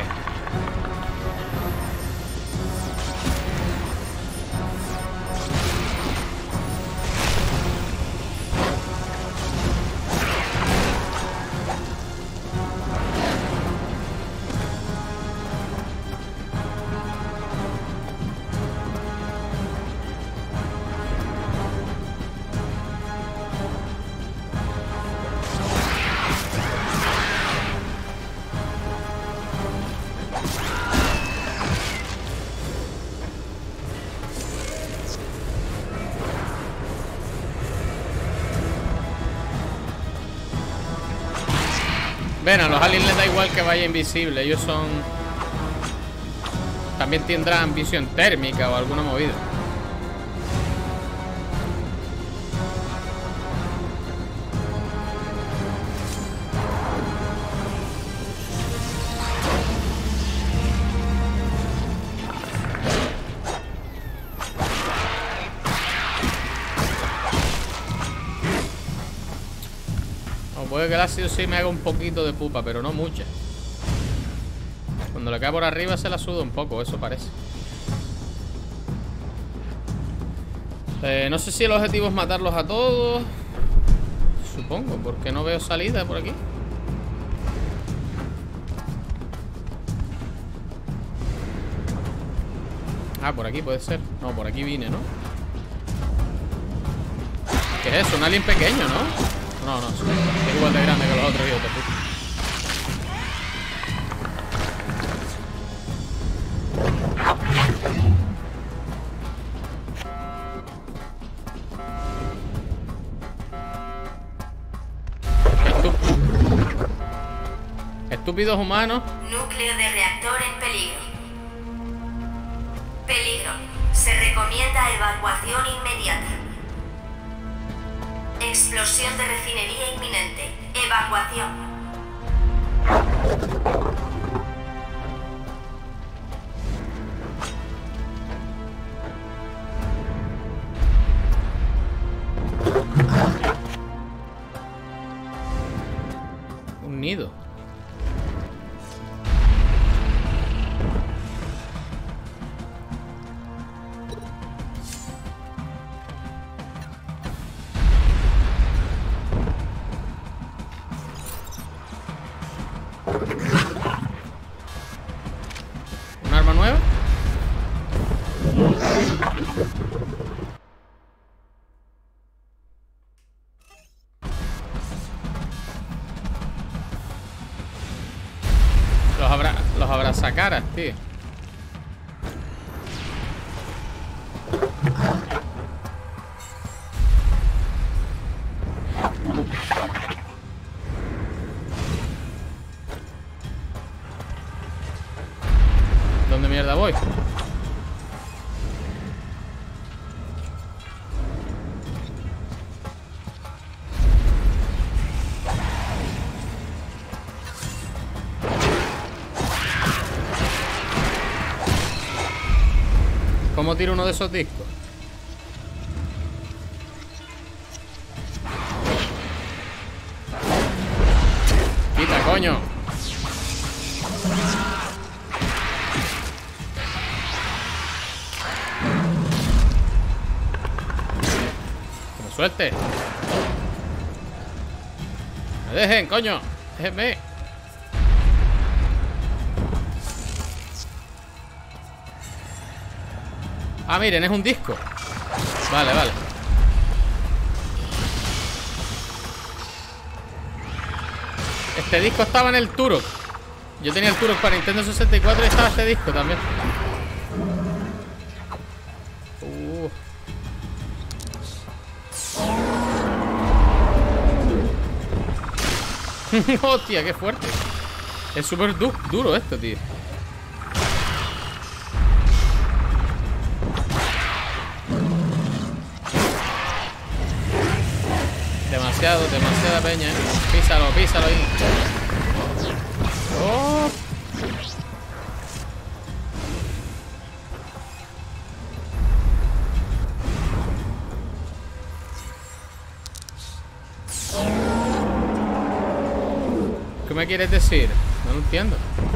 Speaker 1: Ven, a los aliens les da igual que vaya invisible. Ellos son... También tendrán visión térmica o alguna movida. O puede que el ácido sí me haga un poquito de pupa, pero no mucha. Cuando le cae por arriba se la suda un poco, eso parece. No sé si el objetivo es matarlos a todos. Supongo, porque no veo salida por aquí. Ah, por aquí puede ser. No, por aquí vine, ¿no? ¿Qué es eso? Un alien pequeño, ¿no? No, es igual de grande que los otros, hijos de puta. Estúpidos humanos.
Speaker 7: Núcleo de reactor en peligro. Peligro. Se recomienda evacuación inmediata. Explosión de refinería inminente. Evacuación.
Speaker 1: Un nido. ¿Un arma nueva? Los abrazacaras, tío. ¿Dónde mierda voy? ¿Cómo tiro uno de esos discos? ¡Quita, coño! ¡Que me suelte! ¡Me dejen, coño! ¡Déjenme! Ah, miren, es un disco. Vale, vale. Este disco estaba en el Turok. Yo tenía el Turok para Nintendo 64 y estaba este disco también. Hostia, qué fuerte. Es súper duro esto, tío. Demasiada peña, Písalo ahí. Oh. ¿Qué me quieres decir? No lo entiendo.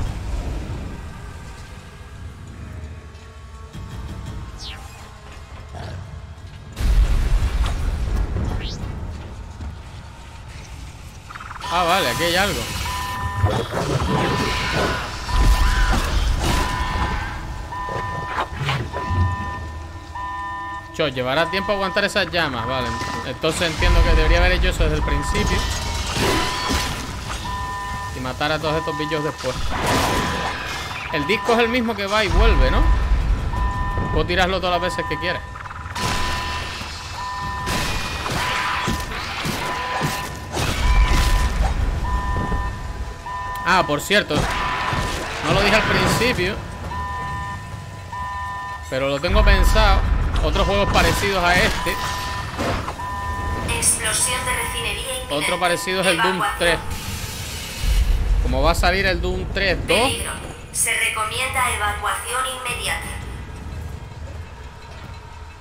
Speaker 1: Ah, vale, aquí hay algo. Llevará tiempo aguantar esas llamas. Vale, entonces entiendo que debería haber hecho eso desde el principio y matar a todos estos bichos después. El disco es el mismo que va y vuelve, ¿no? Puedo tirarlo todas las veces que quiera. Ah, por cierto, no lo dije al principio, pero lo tengo pensado. Otros juegos parecidos a este.
Speaker 7: Explosión de refinería inminente.
Speaker 1: Otro parecido es el Doom 3. Como va a salir el Doom 3 2.
Speaker 7: Peligro. Se recomienda evacuación inmediata.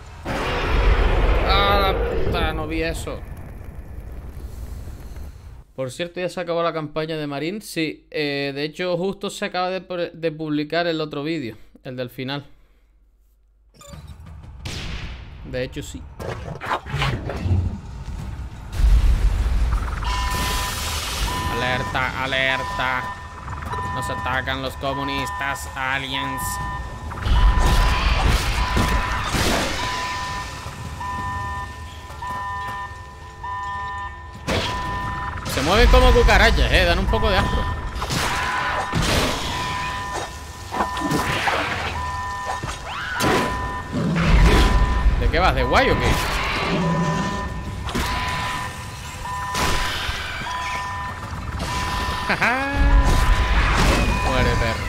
Speaker 1: Ah, la puta, no vi eso. Por cierto, ya se acabó la campaña de Marine. Sí, de hecho justo se acaba de publicar el otro vídeo, el del final. De hecho sí. Alerta, alerta. Nos atacan los comunistas, aliens. Se mueven como cucarachas, dan un poco de asco. ¿De qué vas? ¿De guay o qué? Muere, perro.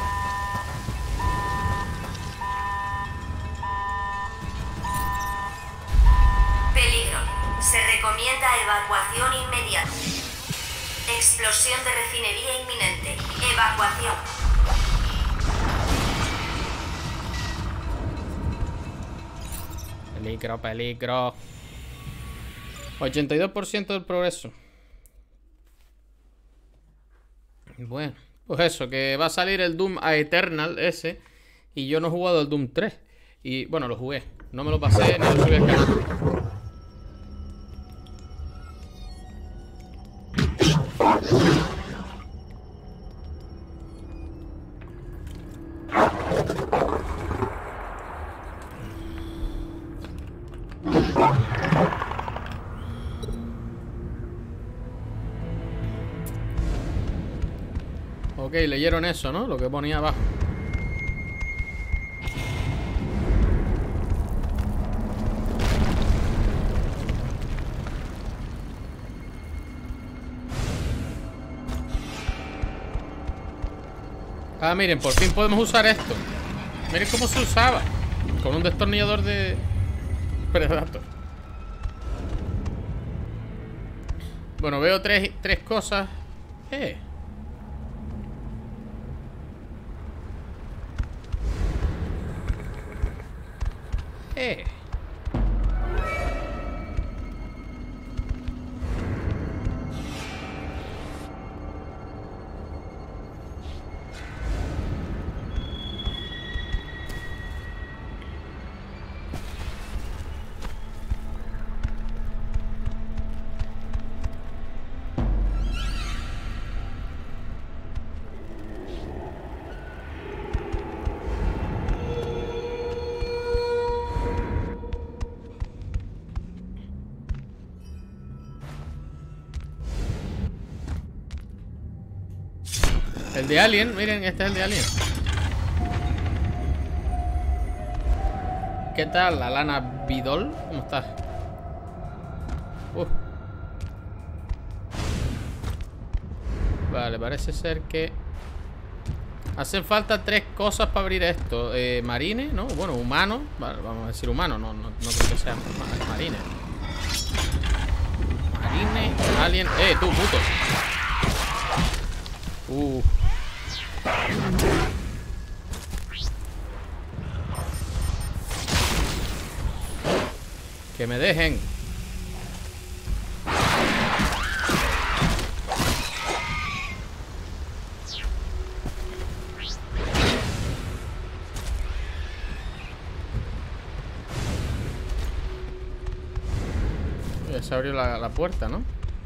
Speaker 7: Peligro. Se recomienda evacuación inmediata. Explosión de refinería inminente. Evacuación.
Speaker 1: Peligro, peligro. 82% del progreso. Bueno, pues eso, que va a salir el Doom Eternal ese. Y yo no he jugado el Doom 3. Y bueno, lo jugué. No me lo pasé ni lo subí al canal. Ok, leyeron eso, ¿no? Lo que ponía abajo. Ah, miren, por fin podemos usar esto. Miren cómo se usaba. Con un destornillador de Predator. Bueno, veo tres cosas. El de Alien, miren, este es el de Alien. ¿Qué tal, Alana Vidal? ¿Cómo estás? Vale, parece ser que hacen falta 3 cosas para abrir esto. Marine, ¿no? Bueno, humano. Vale, vamos a decir humano, no creo que sea marine. Marine, Alien. Tú, puto. Que me dejen. Ya se abrió la puerta, ¿no?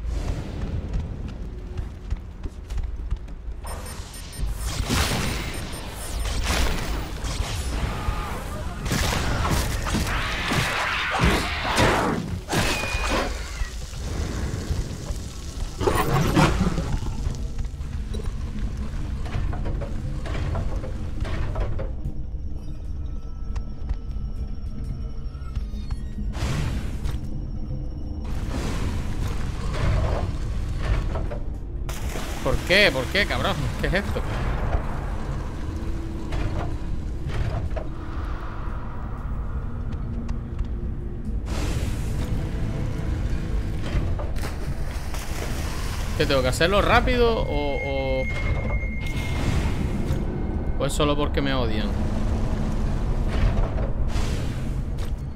Speaker 1: ¿Por qué? ¿Por qué, cabrón? ¿Qué es esto? ¿Qué tengo que hacerlo rápido o es solo porque me odian?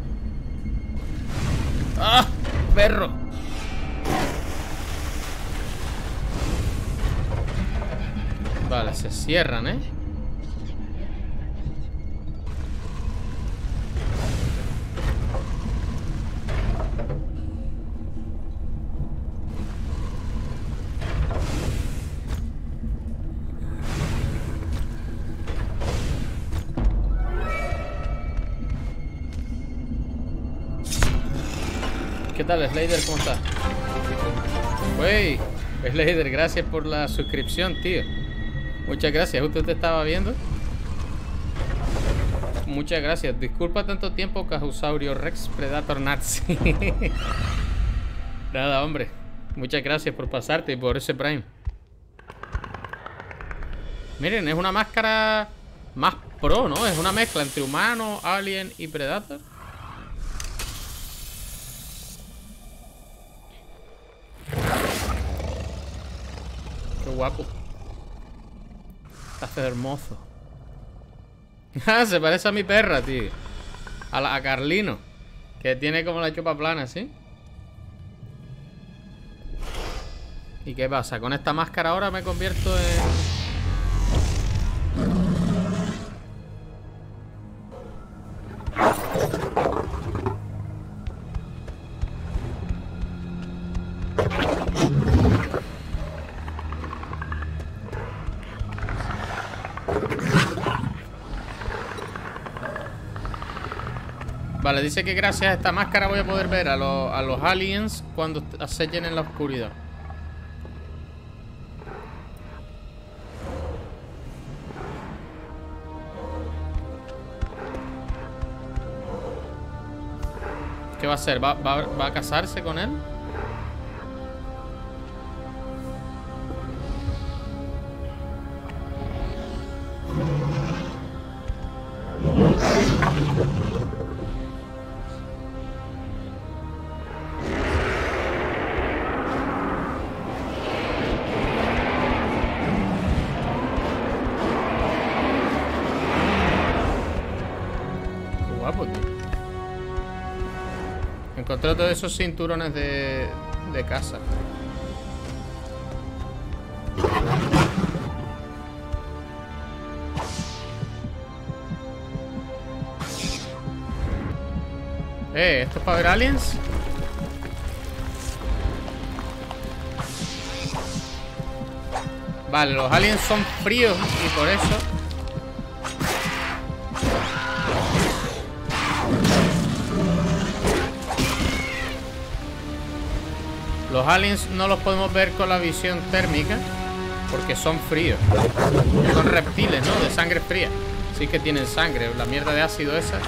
Speaker 1: ¡Ah! ¡Perro! Vale, se cierran, ¿eh? ¿Qué tal, Slayer? ¿Cómo estás? Wey, Slayer, gracias por la suscripción, tío. Muchas gracias, justo te estaba viendo. Muchas gracias. Disculpa tanto tiempo, Cajusaurio Rex Predator Nazi. Nada, hombre. Muchas gracias por pasarte y por ese Prime. Miren, es una máscara más pro, ¿no? Es una mezcla entre humano, alien y Predator. Qué guapo. Está hermoso. Se parece a mi perra, tío. A Carlino. Que tiene como la chupa plana, ¿sí? ¿Y qué pasa? Con esta máscara ahora me convierto en... Vale, dice que gracias a esta máscara voy a poder ver a los aliens cuando acechen en la oscuridad. ¿Qué va a hacer? ¿Va a casarse con él? Encontré todos esos cinturones de casa. ¿Esto es para ver aliens? Vale, los aliens son fríos y por eso... Los aliens no los podemos ver con la visión térmica porque son fríos. Son reptiles, ¿no? De sangre fría. Sí que tienen sangre, la mierda de ácido esa.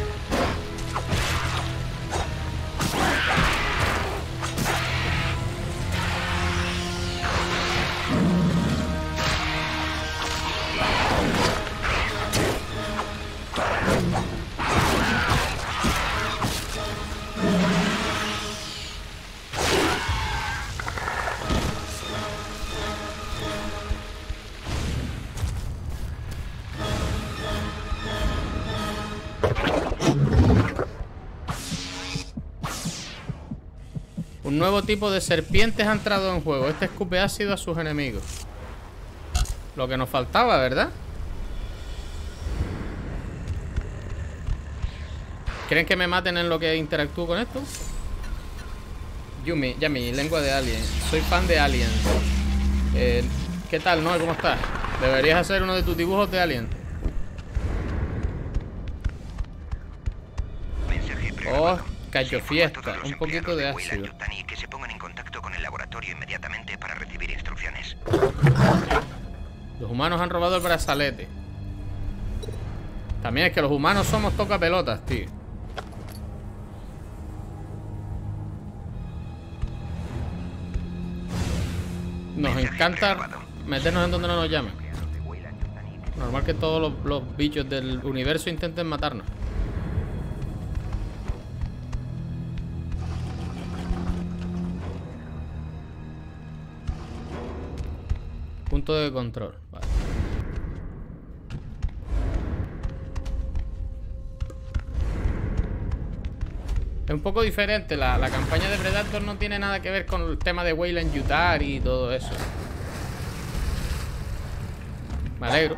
Speaker 1: Un nuevo tipo de serpientes ha entrado en juego. Este escupe ácido a sus enemigos. Lo que nos faltaba, ¿verdad? ¿Creen que me maten en lo que interactúo con esto? Yumi, lengua de alien. Soy fan de Alien. ¿Qué tal, Noé? ¿Cómo estás? Deberías hacer uno de tus dibujos de Alien. Oh, cacho fiesta. Un poquito de ácido.
Speaker 8: Que se pongan en contacto con el laboratorio inmediatamente para recibir instrucciones.
Speaker 1: Los humanos han robado el brazalete. También es que los humanos somos tocapelotas, tío. Nos encanta meternos en donde no nos llamen. Normal que todos los bichos del universo intenten matarnos. Punto de control. Vale. Es un poco diferente. La campaña de Predator no tiene nada que ver con el tema de Weyland Yutari y todo eso. Me alegro.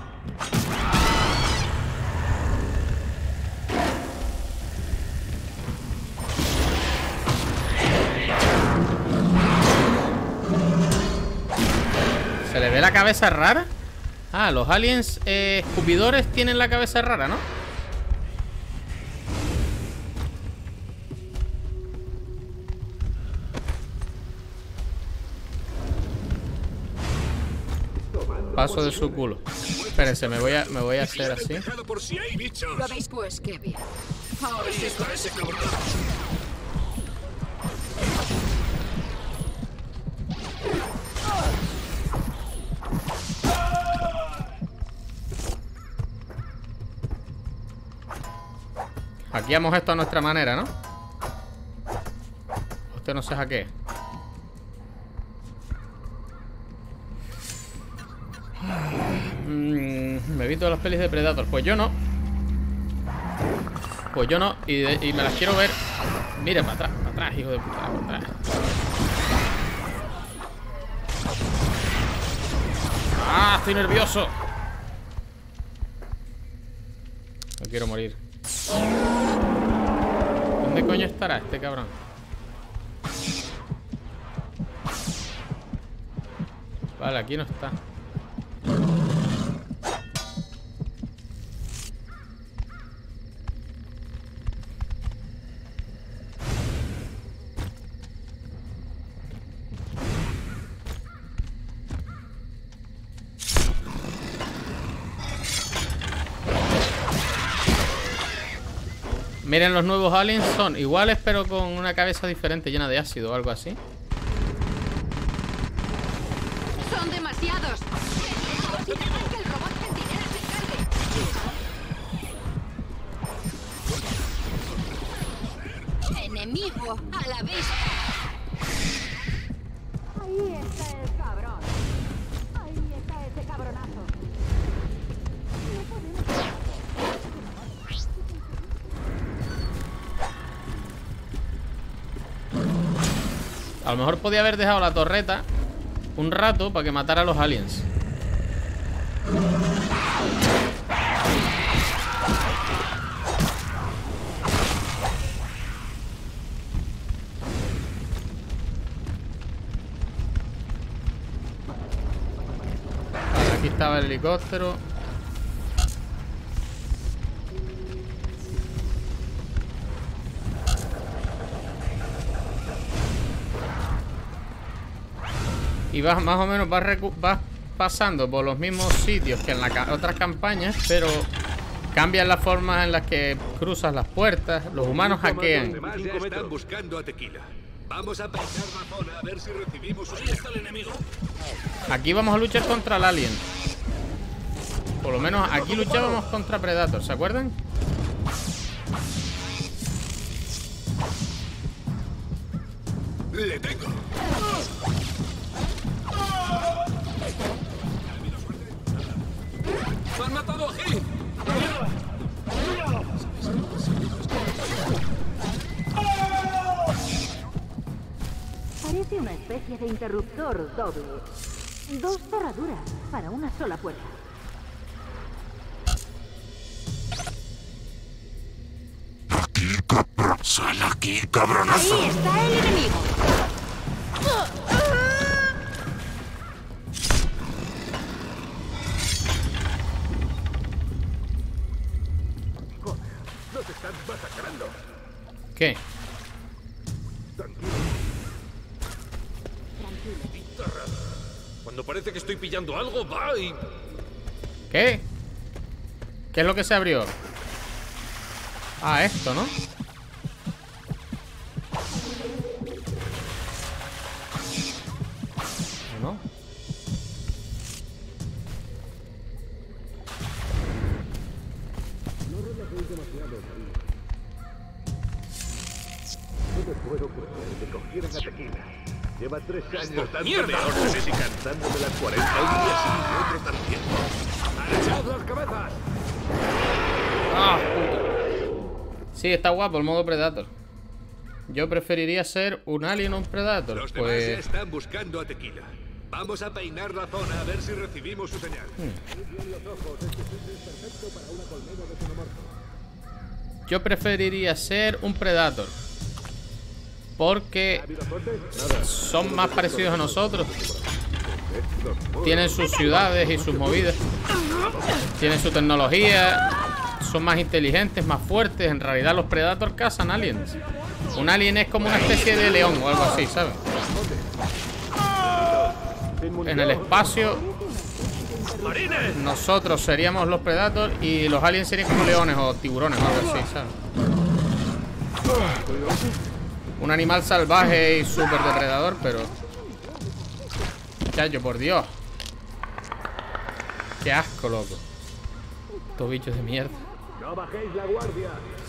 Speaker 1: ¿Se le ve la cabeza rara? Ah, los aliens escupidores tienen la cabeza rara, ¿no? Paso de su culo. Espérense, me voy a hacer así.
Speaker 6: ¿Lo veis? Pues qué bien. Ahora sí.
Speaker 1: Hackeamos esto a nuestra manera, ¿no? Usted no se hackea. Me vi todas las pelis de Predator. Pues yo no. Pues yo no. Y me las quiero ver. Mira, para atrás, hijo de puta. Para atrás. ¡Ah! Estoy nervioso. No quiero morir. ¿Dónde coño estará este cabrón? Vale, aquí no está. Miren, los nuevos aliens son iguales pero con una cabeza diferente, llena de ácido o algo así.
Speaker 6: Son demasiados. Que el robot centinela se encargue. Enemigo a la vista. Ahí está el cabrón. Ahí está ese cabronazo.
Speaker 1: A lo mejor podía haber dejado la torreta un rato para que matara a los aliens. Vale, aquí estaba el helicóptero. Y vas más o menos vas pasando por los mismos sitios que en las otras campañas, pero cambian las formas en las que cruzas las puertas. Los humanos hackean.
Speaker 3: Los demás ya están buscando a Tequila. Vamos a pensar la zona a ver si recibimos. Ahí está el enemigo.
Speaker 1: Aquí vamos a luchar contra el alien. Por lo menos aquí luchábamos contra Predator, ¿se acuerdan?
Speaker 3: Le tengo. ¡Me han matado aquí!
Speaker 6: Parece una especie de interruptor doble. 2 cerraduras para una sola puerta.
Speaker 5: Sal aquí, cabronazo.
Speaker 6: Ahí está el enemigo.
Speaker 3: ¡Nos están masacrando!
Speaker 1: ¿Qué?
Speaker 5: Cuando parece que estoy pillando algo, va y...
Speaker 1: ¿Qué? ¿Qué es lo que se abrió? Ah, esto, ¿no? ¿O no?
Speaker 3: No me puedo creer que cogieran a Tequila. Lleva 3 años dándome
Speaker 5: ¡Mierda!
Speaker 3: órdenes y cantándome las 40 un día sí y otro también. ¡Agachad las cabezas!
Speaker 1: Ah, puta. Sí, está guapo el modo Predator. Yo preferiría ser un alien o un Predator.
Speaker 3: Los demás ya
Speaker 1: Pues...
Speaker 3: están buscando a Tequila. Vamos a peinar la zona a ver si recibimos su señal.
Speaker 1: Yo preferiría ser un Predator. Porque son más parecidos a nosotros. Tienen sus ciudades y sus movidas. Tienen su tecnología. Son más inteligentes, más fuertes. En realidad los Predators cazan aliens. Un alien es como una especie de león o algo así, ¿sabes? En el espacio nosotros seríamos los Predators y los aliens serían como leones o tiburones o algo así, ¿sabes? Un animal salvaje y súper depredador, pero... Chacho, por Dios. Qué asco, loco. Estos bichos de mierda.
Speaker 9: No bajéis la guardia.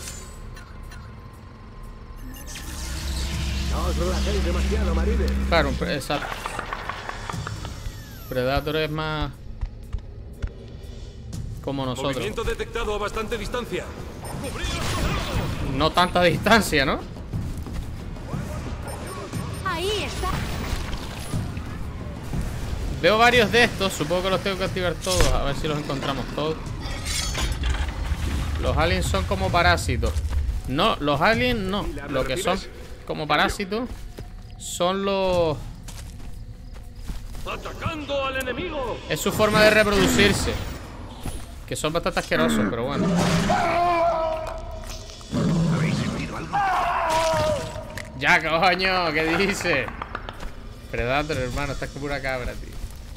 Speaker 9: No os relajéis demasiado, marines.
Speaker 1: Claro, exacto. Predator es más... como nosotros.
Speaker 5: Movimiento detectado a bastante distancia.
Speaker 1: No tanta distancia, ¿no?
Speaker 6: Ahí está.
Speaker 1: Veo varios de estos. Supongo que los tengo que activar todos. A ver si los encontramos todos. Los aliens son como parásitos. No, los aliens no. Lo que son como parásitos son los...
Speaker 5: ¡Atacando al enemigo!
Speaker 1: Es su forma de reproducirse. Que son bastante asquerosos, pero bueno.
Speaker 8: ¿Habéis sentido algo?
Speaker 1: Ya, coño, ¿qué dice? Predator, hermano, estás como una cabra, tío.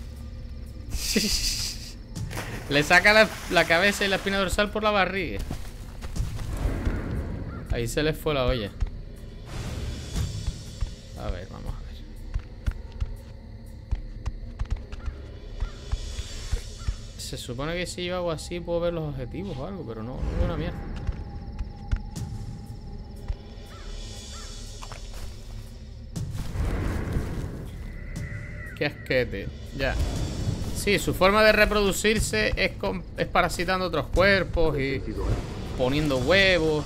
Speaker 1: Le saca la cabeza y la espina dorsal por la barriga. Ahí se les fue la olla. A ver, vamos a ver. Se supone que si yo hago así puedo ver los objetivos o algo, pero no veo una mierda. Qué asquete. Ya. Sí, su forma de reproducirse es parasitando otros cuerpos y poniendo huevos.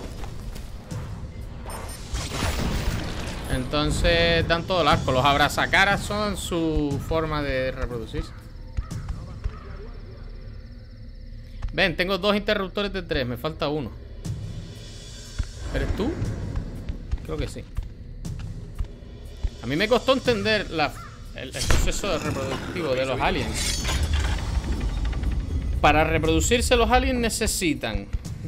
Speaker 1: Entonces dan todo el asco. Los abrazacaras son su forma de reproducirse. Ven, tengo 2 interruptores de 3. Me falta uno. ¿Eres tú? Creo que sí. A mí me costó entender el proceso reproductivo de los aliens. Para reproducirse los aliens necesitan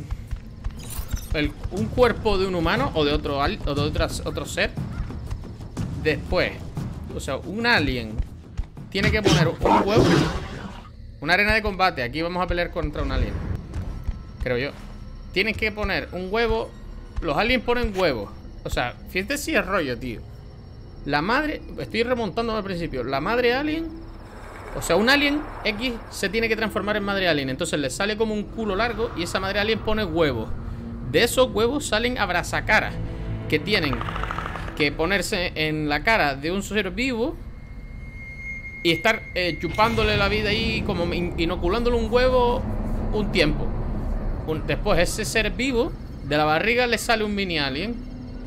Speaker 1: un cuerpo de un humano o de otro ser. Después, o sea, un alien tiene que poner un huevo. Una arena de combate. Aquí vamos a pelear contra un alien, creo yo. Tienen que poner un huevo. Los aliens ponen huevos. O sea, fíjate si es rollo, tío. La madre... Estoy remontándome al principio. La madre alien... O sea, un alien X se tiene que transformar en madre alien. Entonces le sale como un culo largo y esa madre alien pone huevos. De esos huevos salen abrazacaras que tienen que ponerse en la cara de un ser vivo y estar chupándole la vida ahí, como inoculándole un huevo un tiempo. Después ese ser vivo, de la barriga le sale un mini alien.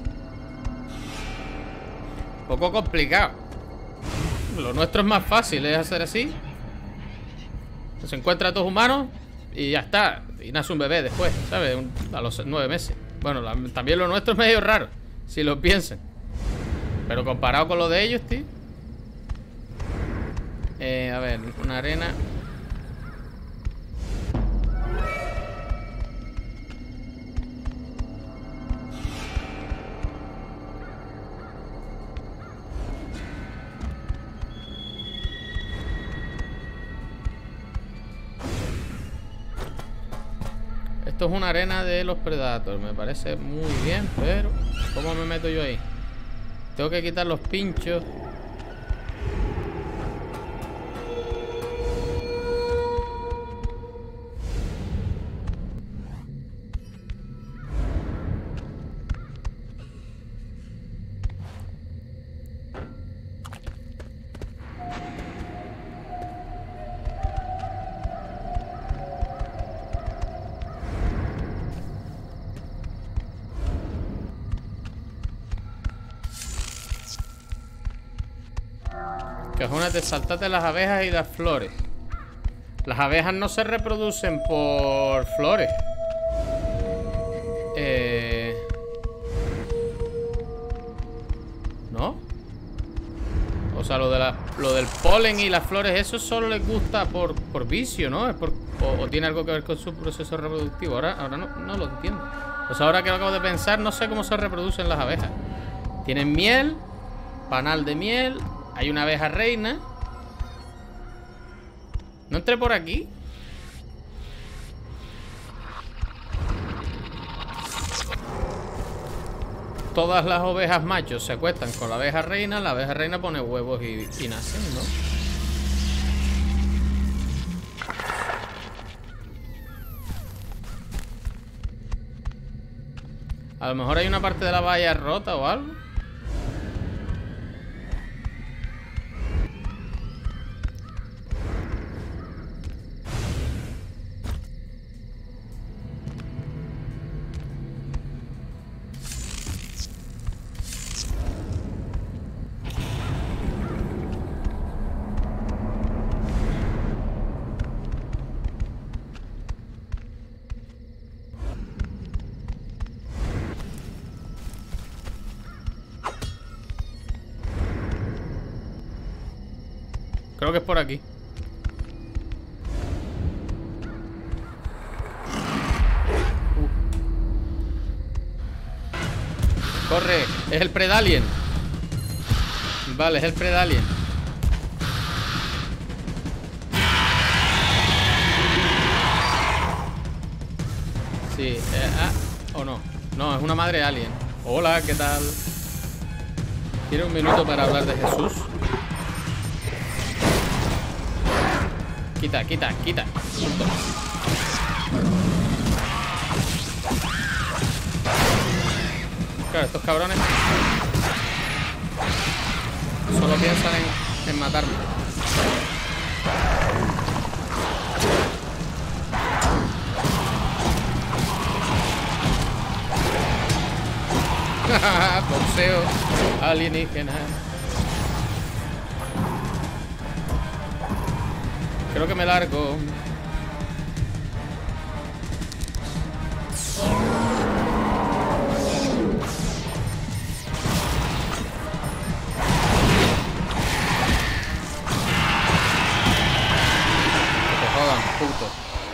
Speaker 1: Poco complicado. Lo nuestro es más fácil, es hacer así. Se encuentra a todos humanos y ya está. Y nace un bebé después, ¿sabes? A los 9 meses. Bueno, también lo nuestro es medio raro, si lo piensan. Pero comparado con lo de ellos, tío. A ver, una arena. Esto es una arena de los Predators. Me parece muy bien, pero ¿cómo me meto yo ahí? Tengo que quitar los pinchos. Cajuna, te saltaste las abejas y las flores. Las abejas no se reproducen por flores. ¿No? O sea, lo del polen y las flores, eso solo les gusta por vicio, ¿no? O tiene algo que ver con su proceso reproductivo. Ahora no lo entiendo. O sea, ahora que lo acabo de pensar, no sé cómo se reproducen las abejas. Tienen miel, panal de miel. Hay una abeja reina. ¿No entré por aquí? Todas las ovejas machos se acuestan con la abeja reina pone huevos y nacen, ¿no? A lo mejor hay una parte de la valla rota o algo. Creo que es por aquí. Corre, es el Predalien. Vale, es el Predalien. Sí, o no. No, es una madre alien. Hola, ¿qué tal? ¿Tiene un minuto para hablar de Jesús? Quita. Punto. Claro, estos cabrones solo piensan en matarme. Boxeo alienígena. Creo que me largo. Que te jodan, puto.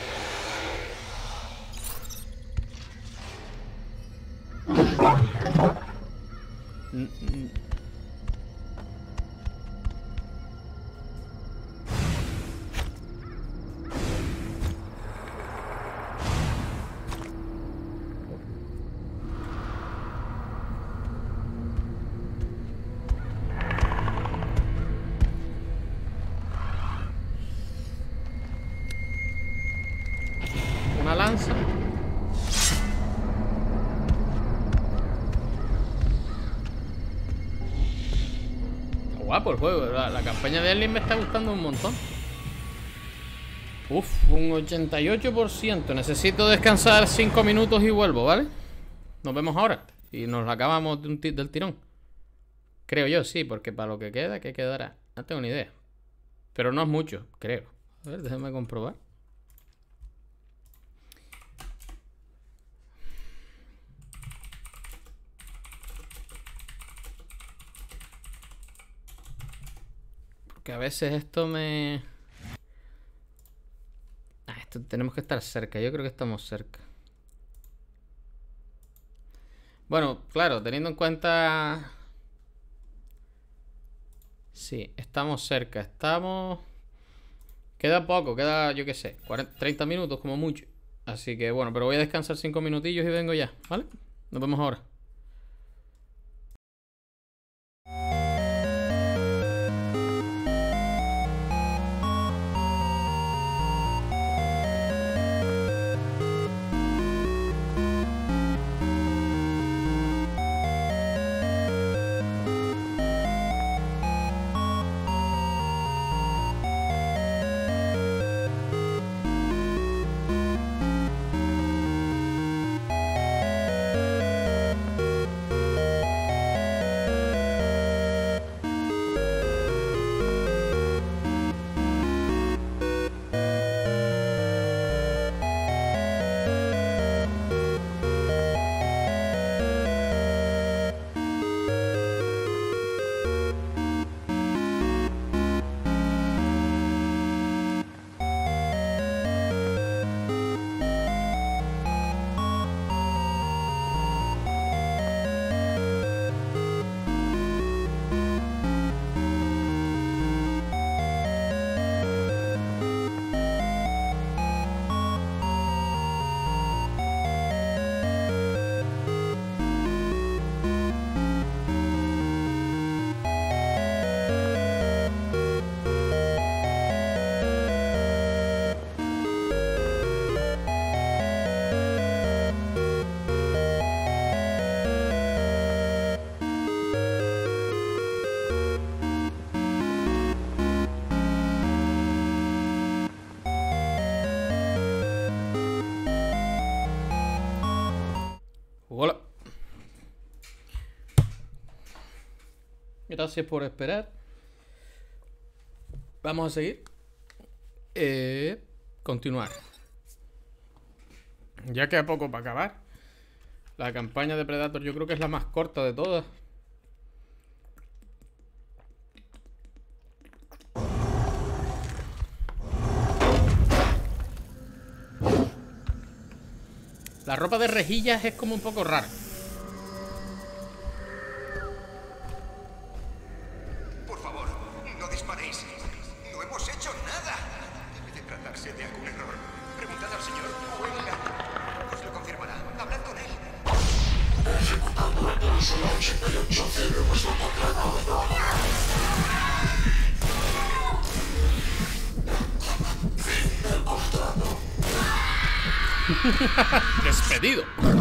Speaker 1: Una lanza. Guapo el juego. La campaña de Alien me está gustando un montón. Uf, un 88%. Necesito descansar 5 minutos y vuelvo, ¿vale? Nos vemos ahora. Y nos la acabamos del tirón. Creo yo, sí, porque para lo que queda, ¿qué quedará? No tengo ni idea. Pero no es mucho, creo. A ver, déjame comprobar. Que a veces esto me... esto tenemos que estar cerca. Yo creo que estamos cerca. Bueno, claro, teniendo en cuenta... Sí, estamos cerca. Estamos... Queda poco, queda, yo qué sé, 30 minutos como mucho. Así que bueno, pero voy a descansar 5 minutillos y vengo ya, ¿vale? Nos vemos ahora. Gracias por esperar. Vamos a seguir. Continuar. Ya queda poco para acabar. La campaña de Predator yo creo que es la más corta de todas. La ropa de rejillas es como un poco rara.
Speaker 10: Por favor, no disparéis. No hemos hecho nada. Debe de tratarse de algún error. Preguntad al señor Huelga. Os lo confirmará. Hablad con él.
Speaker 1: Despedido.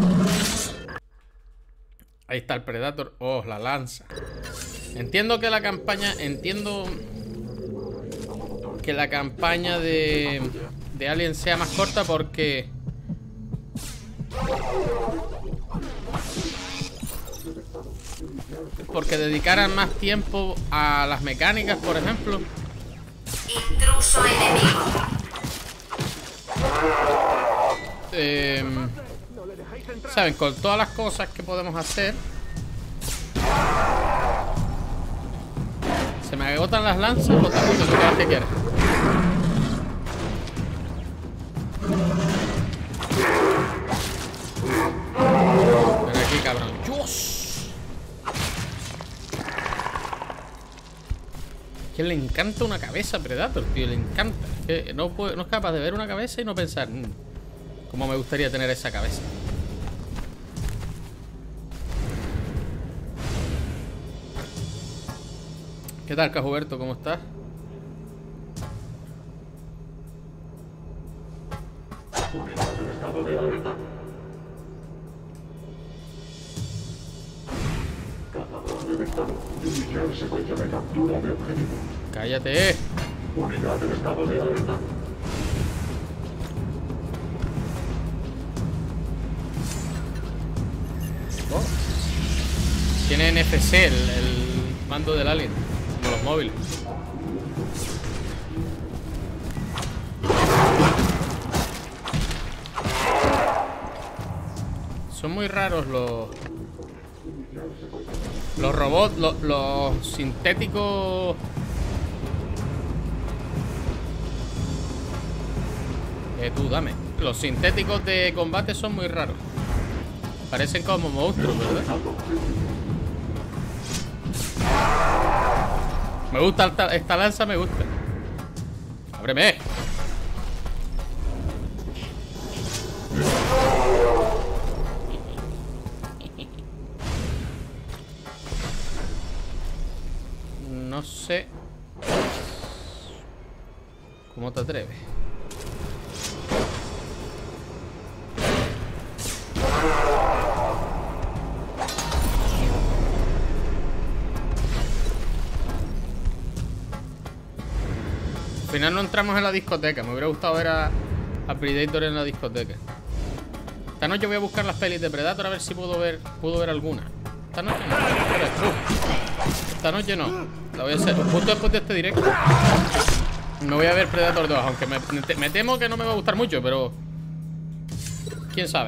Speaker 1: Ahí está el Predator. Oh, la lanza. Entiendo que la campaña de Alien sea más corta porque dedicaran más tiempo a las mecánicas, por ejemplo.
Speaker 7: Intruso enemigo.
Speaker 1: Saben, con todas las cosas que podemos hacer, se me agotan las lanzas, lo que quieras. Ven aquí, cabrón. ¡Dios! Que le encanta una cabeza, Predator, tío. Le encanta. Que no es capaz de ver una cabeza y no pensar cómo me gustaría tener esa cabeza. ¿Qué tal, Cajuberto? ¿Cómo estás? ¡Cállate!
Speaker 11: Unidad en estado de alerta.
Speaker 1: Oh. Tiene NFC el mando del Alien, como los móviles. Son muy raros los robots, los sintéticos. Tú dame. Los sintéticos de combate son muy raros. Parecen como monstruos, ¿verdad? Me gusta esta lanza, me gusta. ¡Ábreme! No sé cómo te atreves. Al final no entramos en la discoteca. Me hubiera gustado ver a Predator en la discoteca. Esta noche voy a buscar las pelis de Predator a ver si puedo ver alguna. Esta noche no. Esta noche no. La voy a hacer justo después de este directo. Me voy a ver Predator 2, aunque me temo que no me va a gustar mucho, pero quién sabe.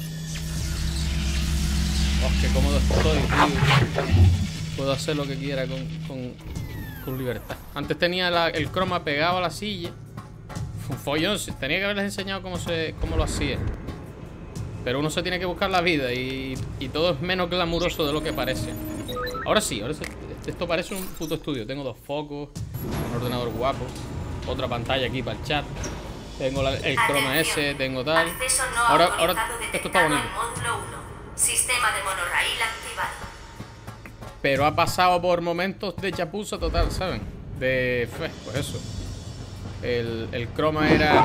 Speaker 1: Oh, qué cómodo estoy, tío. Puedo hacer lo que quiera con libertad. Antes tenía el croma pegado a la silla. Un follón. Tenía que haberles enseñado cómo lo hacía. Pero uno se tiene que buscar la vida y todo es menos glamuroso de lo que parece. Ahora sí, esto parece un puto estudio. Tengo 2 focos, un ordenador guapo, otra pantalla aquí para el chat. Tengo el croma ese, tengo tal. Ahora esto está bonito.
Speaker 7: Sistema de monorraíl activado.
Speaker 1: Pero ha pasado por momentos de chapuza total, ¿saben? Pues eso. El croma era...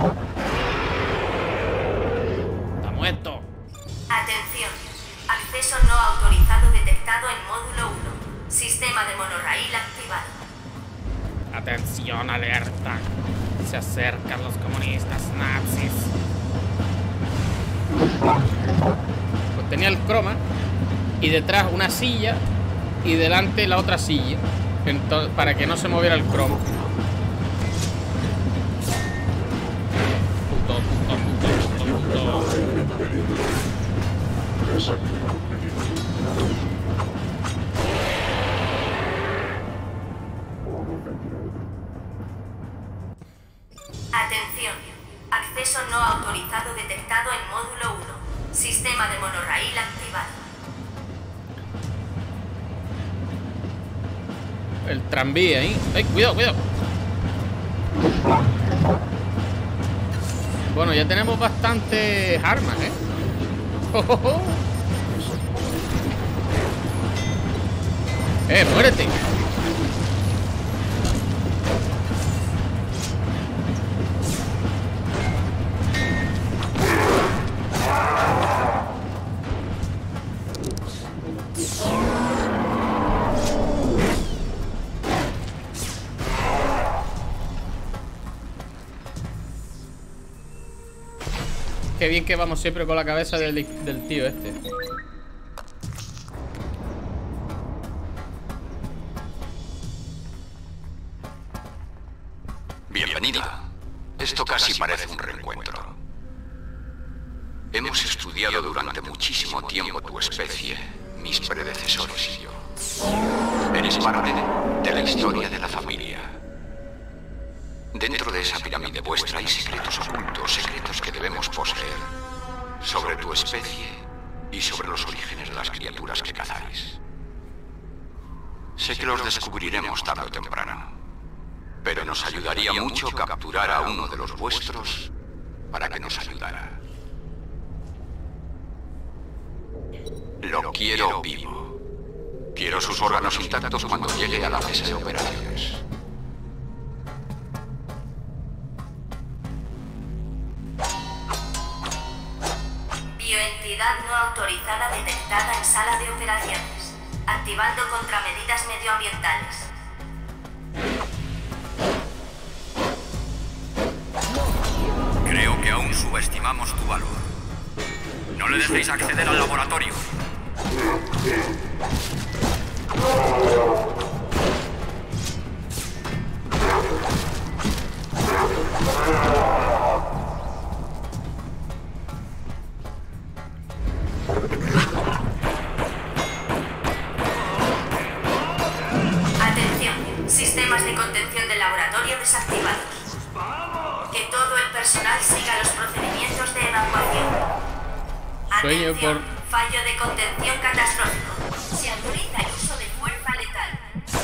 Speaker 1: ¡Está muerto!
Speaker 7: Atención. Acceso no autorizado detectado en módulo 1. Sistema de monorraíl activado.
Speaker 1: Atención, alerta. Se acercan los comunistas nazis. Pues tenía el croma y detrás una silla y delante la otra silla. Entonces, para que no se moviera el cromo.
Speaker 7: Atención. Acceso no autorizado detectado en módulo 1. Sistema de monorraíl activado.
Speaker 1: El tranvía ahí. ¡Ay, cuidado, cuidado! Bueno, ya tenemos bastantes armas, ¿eh? ¡Oh, oh, oh! ¡Muérete! Qué bien que vamos siempre con la cabeza del tío este.
Speaker 2: Bienvenida. Esto casi parece un reencuentro. Hemos estudiado durante muchísimo tiempo tu especie, mis predecesores y yo. Eres parte de la historia de la familia. Dentro de esa pirámide vuestra hay secretos ocultos, secretos que debemos poseer. Sobre tu especie y sobre los orígenes de las criaturas que cazáis. Sé que los descubriremos tarde o temprano, pero nos ayudaría mucho capturar a uno de los vuestros para que nos ayudara. Lo quiero vivo. Quiero sus órganos intactos cuando llegue a la mesa de operaciones.
Speaker 7: Bioentidad no autorizada detectada en sala de operaciones. Activando contramedidas medioambientales.
Speaker 5: Creo que aún subestimamos tu valor. No le dejéis acceder al laboratorio.
Speaker 7: Atención, sistemas de contención del laboratorio desactivados. Que todo el personal siga los procedimientos de evacuación. Atención, fallo de contención catastrófico. Se autoriza el uso de fuerza letal.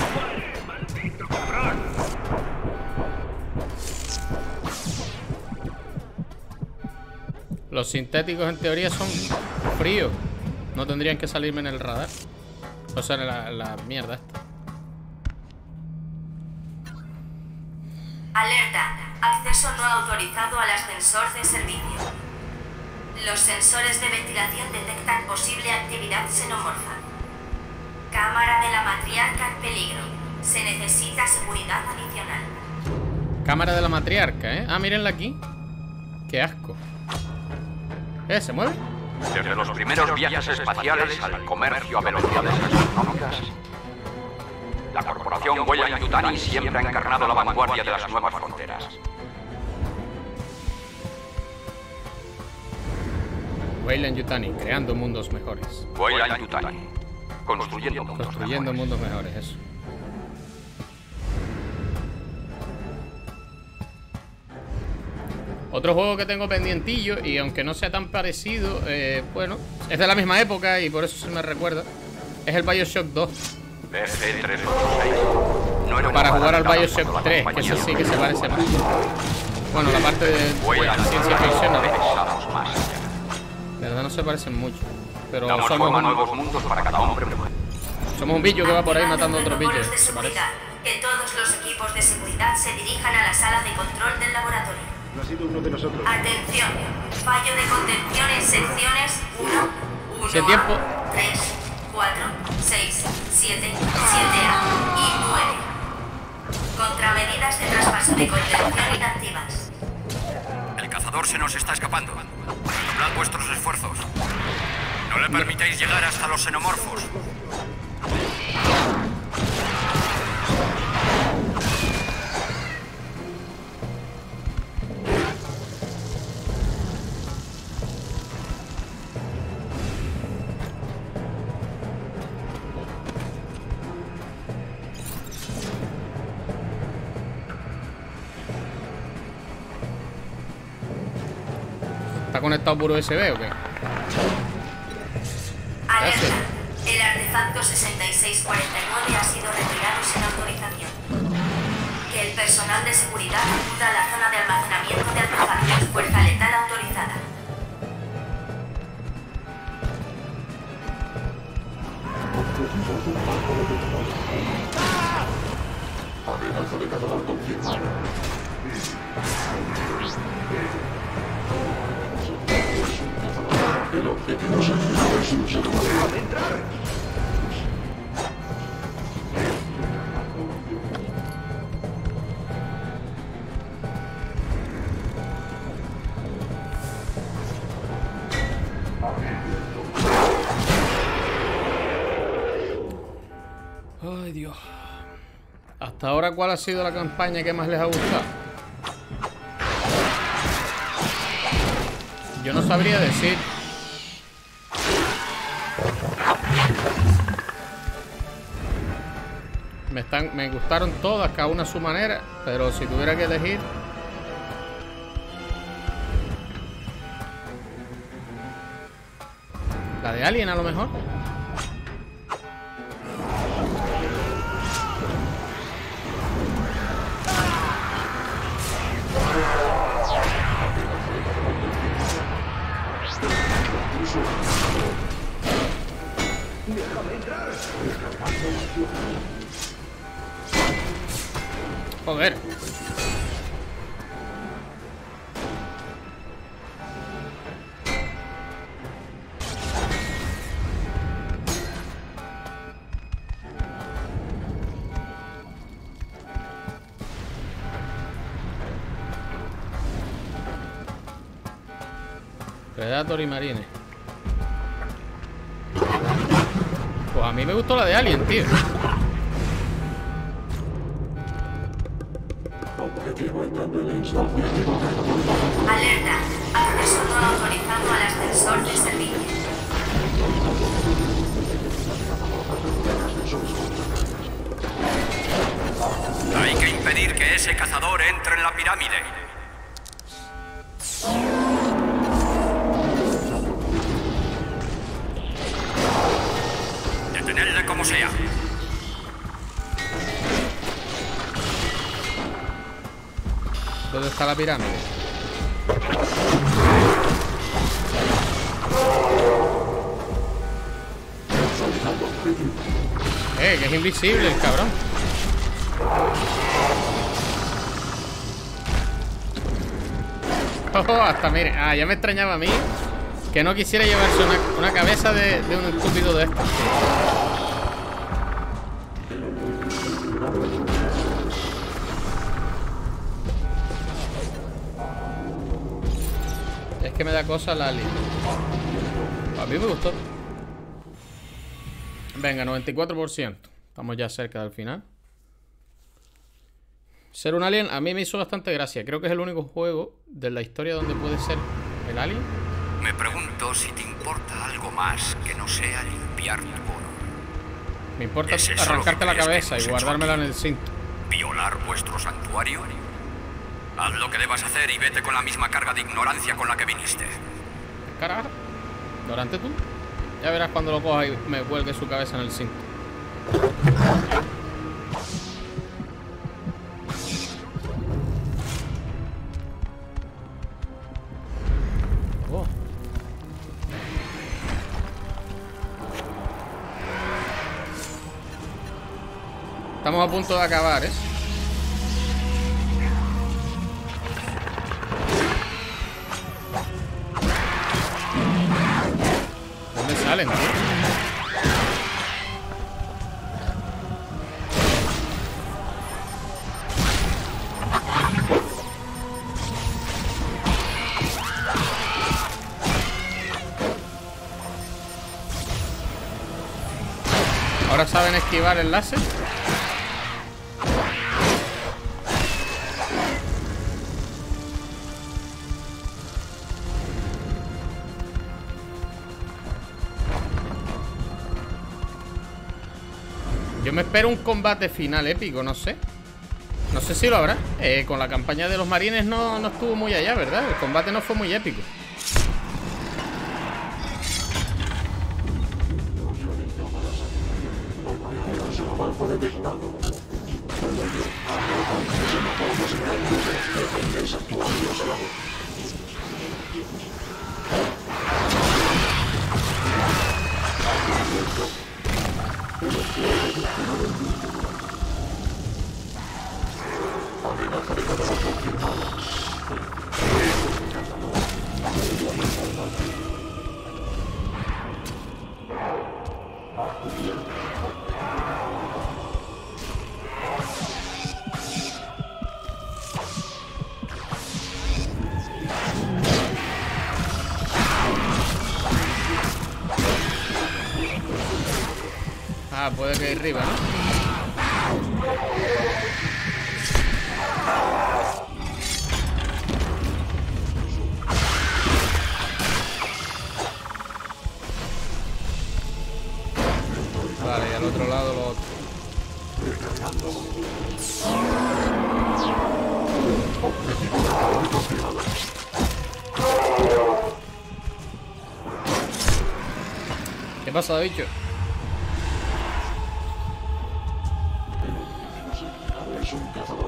Speaker 1: Los sintéticos en teoría son fríos. No tendrían que salirme en el radar. O sea, en la mierda esta.
Speaker 7: Alerta. Acceso no autorizado al ascensor de servicio. Los sensores de ventilación detectan posible actividad xenomorfa. Cámara de la matriarca en peligro. Se necesita seguridad adicional.
Speaker 1: Cámara de la matriarca, ¿eh? Ah, mírenla aquí. Qué asco. ¿Se mueve?
Speaker 2: Desde los primeros viajes espaciales al comercio a velocidades astronómicas, la corporación Weyland-Yutani siempre ha encarnado la vanguardia de las nuevas fronteras.
Speaker 1: Weyland-Yutani, creando mundos mejores.
Speaker 2: Weyland-Yutani, construyendo
Speaker 1: mundos mejores, eso. Otro juego que tengo pendientillo, y aunque no sea tan parecido, bueno, es de la misma época y por eso se me recuerda. Es el Bioshock 2. Para jugar al Bioshock 3, que eso sí que se parece más. Bueno, la parte de ciencia ficción no. De verdad no se parecen mucho. Pero somos un bicho que va por ahí matando a otros bichos.
Speaker 7: Que todos los equipos de seguridad se dirijan a la sala de control del laboratorio.
Speaker 9: No ha sido uno de nosotros.
Speaker 7: Atención. Fallo de contención en secciones 1, 1A, 3, 4, 6, 7, 7A y 9. Contramedidas de traspaso de contención inactivas.
Speaker 5: El cazador se nos está escapando. Redoblad vuestros esfuerzos. No le permitáis llegar hasta los xenomorfos.
Speaker 1: ¿Está conectado por USB o qué?
Speaker 7: Alerta. El artefacto 6649 ha sido retirado sin autorización. Que el personal de seguridad acuda a la zona de almacenamiento de artefactos. Fuerza letal autorizada.
Speaker 11: Amenaza de cazador confirmada. El objetivo es un ser humano.
Speaker 10: ¡Déjame entrar!
Speaker 1: Ay, Dios. Hasta ahora, ¿cuál ha sido la campaña que más les ha gustado? Yo no sabría decir. Me gustaron todas, cada una a su manera, pero si tuviera que elegir, la de Alien a lo mejor.
Speaker 10: ¡Déjame entrar!
Speaker 1: Joder. Predator y Marine. Pues a mí me gustó la de Alien, tío.
Speaker 7: Alerta. Acceso no autorizado al ascensor de servicio.
Speaker 5: Hay que impedir que ese cazador entre en la pirámide. Detenerle como sea.
Speaker 1: ¿Dónde está la pirámide? Que es invisible el cabrón. Oh, hasta mire. Ah, ya me extrañaba a mí que no quisiera llevarse una cabeza de un estúpido de estos. Es que me da cosa la Alien. A mí me gustó. Venga, 94%. Estamos ya cerca del final. Ser un alien a mí me hizo bastante gracia. Creo que es el único juego de la historia donde puede ser el alien.
Speaker 5: Me pregunto si te importa algo más que no sea limpiar tu bono.
Speaker 1: Me importa arrancarte la cabeza y guardármela en el cinto.
Speaker 5: ¿Violar vuestro santuario? Haz lo que debas hacer y vete con la misma carga de ignorancia con la que viniste.
Speaker 1: Carajo. ¿Ignorante tú? Ya verás cuando lo coja y me cuelgue su cabeza en el cinto. Oh. Estamos a punto de acabar, ¿eh? ¿Dónde salen, tío? saben esquivar el láser. Yo me espero un combate final épico, no sé. No sé si lo habrá. Con la campaña de los marines no estuvo muy allá, ¿verdad? El combate no fue muy épico. Ah, puede que ir arriba, ¿no? Vale, y al otro lado lo otro. ¿Qué pasa, bicho?
Speaker 11: Es un cazador.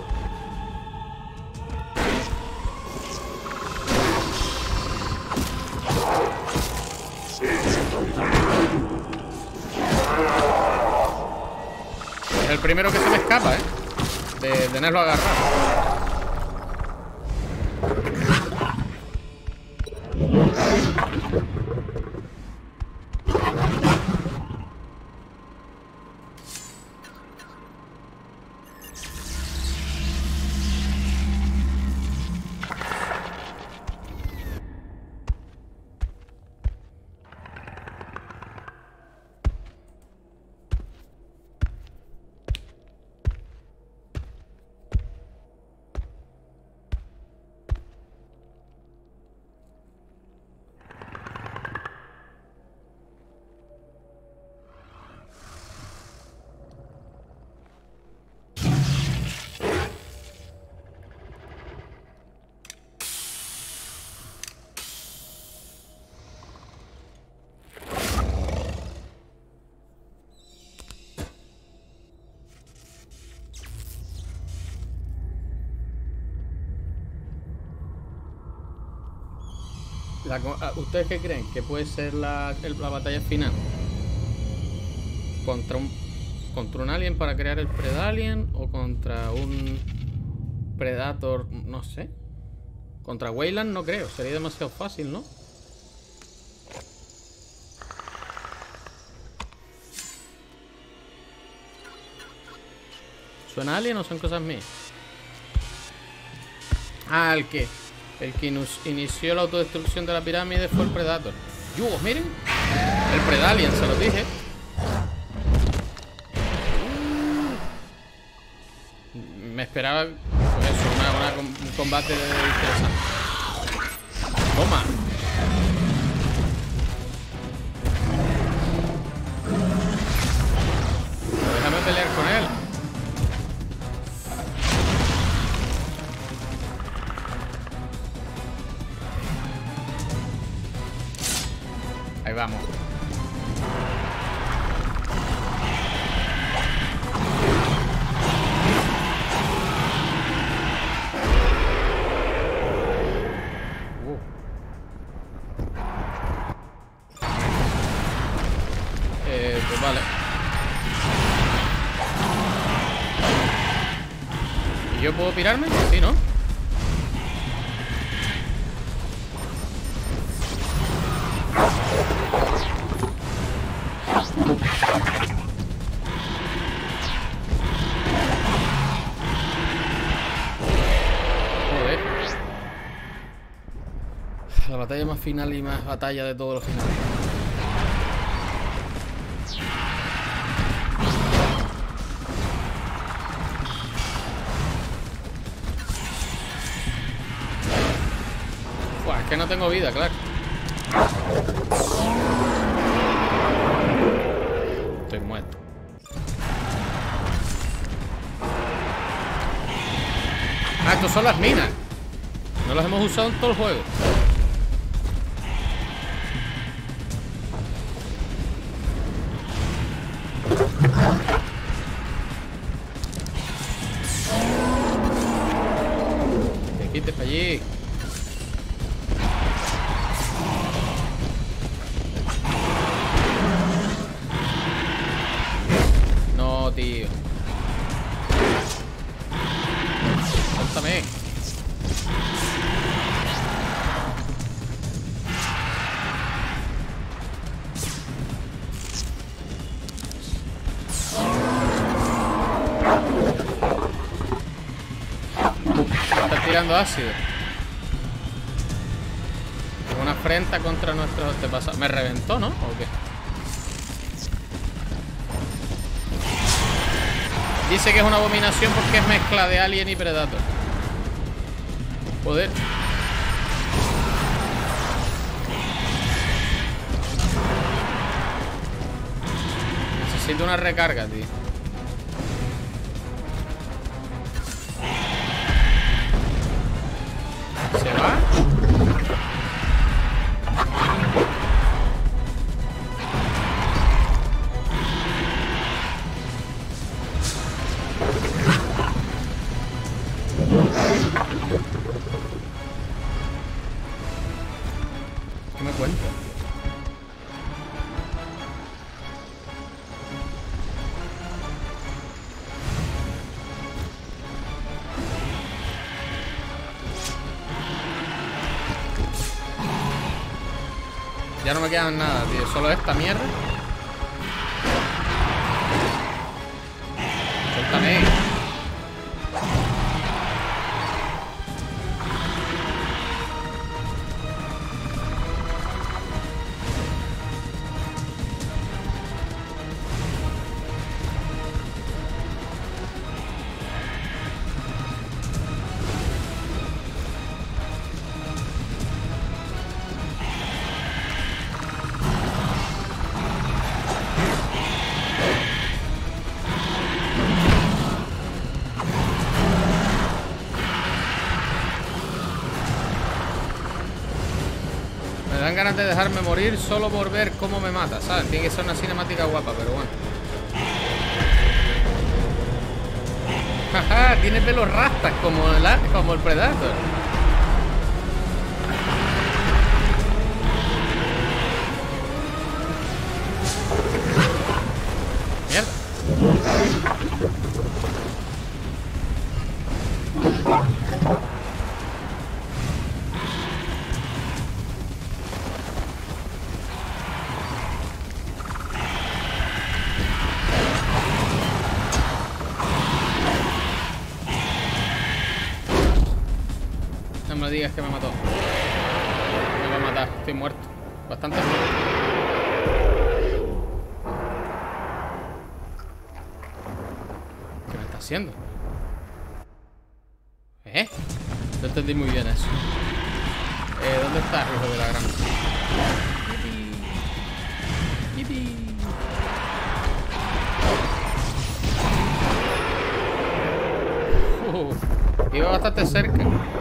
Speaker 1: Es el primero que se me escapa, ¿eh? De tenerlo agarrado. ¿Ustedes qué creen? ¿Que puede ser la batalla final? ¿Contra un alien para crear el Predalien? ¿O contra un Predator? No sé. Contra Weyland no creo. Sería demasiado fácil, ¿no? ¿Suena alien o son cosas mías? Ah, el que inició la autodestrucción de la pirámide fue el Predator. ¡Yugos, miren! El Predalien, se lo dije. Me esperaba pues eso, un combate interesante. ¡Toma! Déjame pelear con él. Ahí vamos. Pues vale. ¿Y yo puedo pirarme? Sí, ¿no? Joder. La batalla más final y más batalla de todos los finales. Es que no tengo vida, claro. Estoy muerto. Ah, estos son las minas. No las hemos usado en todo el juego. Te quites para allí. No, tío. Suéltame. Está tirando ácido. Una afrenta contra nuestros antepasados. ¿Me reventó, no? ¿O qué? Dice que es una abominación porque es mezcla de Alien y Predator. Joder. Necesito una recarga, tío. ¿Se va? ¿Qué me cuenta? Ya no me quedan nada, tío. Solo esta mierda. Suéltame. Me dan ganas de dejarme morir solo por ver cómo me mata, ¿sabes? Tiene que ser una cinemática guapa, pero bueno. Jaja, tiene pelos rastas como el Predator. Mierda. No me digas que me mató. Me va a matar, estoy muerto. Bastante muerto. ¿Qué me está haciendo? No entendí muy bien eso. ¿Dónde está el hijo de la gran? ¡Yipi! Iba bastante cerca.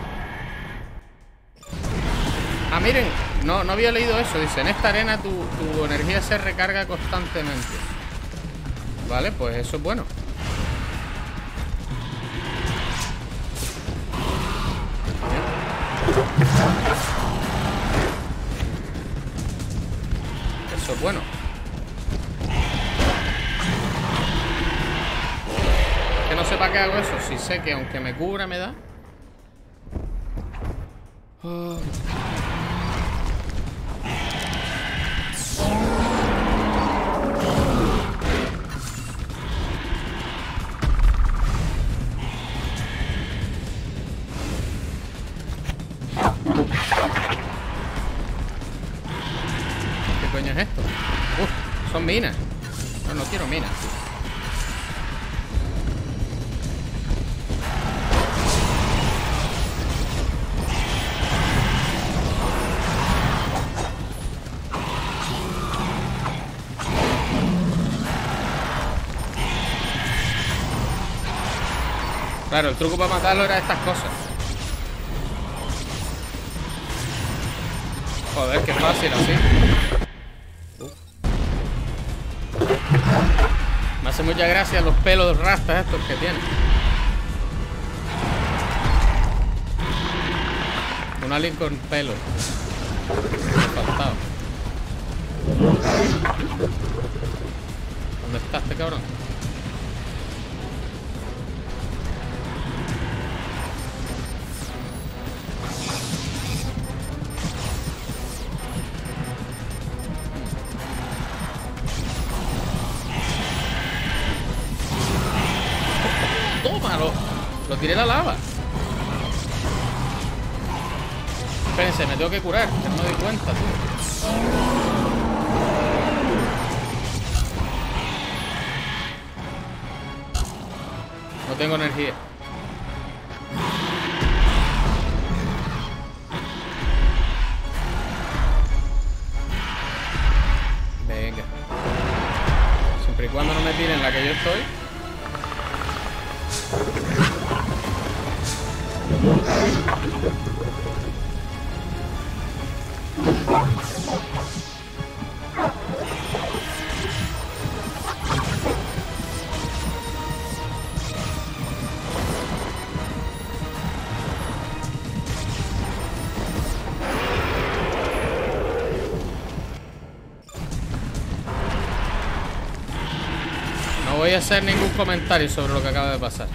Speaker 1: Ah, miren, no había leído eso. Dice, en esta arena tu energía se recarga constantemente. Vale, pues eso es bueno. Eso es bueno. Que no sé para qué hago eso. Si sé que aunque me cubra me da. Oh. ¿Qué coño es esto? Son minas. No quiero minas, tío. Claro, el truco para matarlo era estas cosas. Joder, qué fácil así. Me hace mucha gracia los pelos rastas estos que tiene. Un alien con pelo. Me ha faltado. ¿Dónde está este cabrón? ¡Tómalo! Lo tiré a la lava. Espérense, me tengo que curar, que no me doy cuenta, tío. No tengo energía. Venga. Siempre y cuando no me tiren la que yo estoy. No voy a hacer ningún comentario sobre lo que acaba de pasar.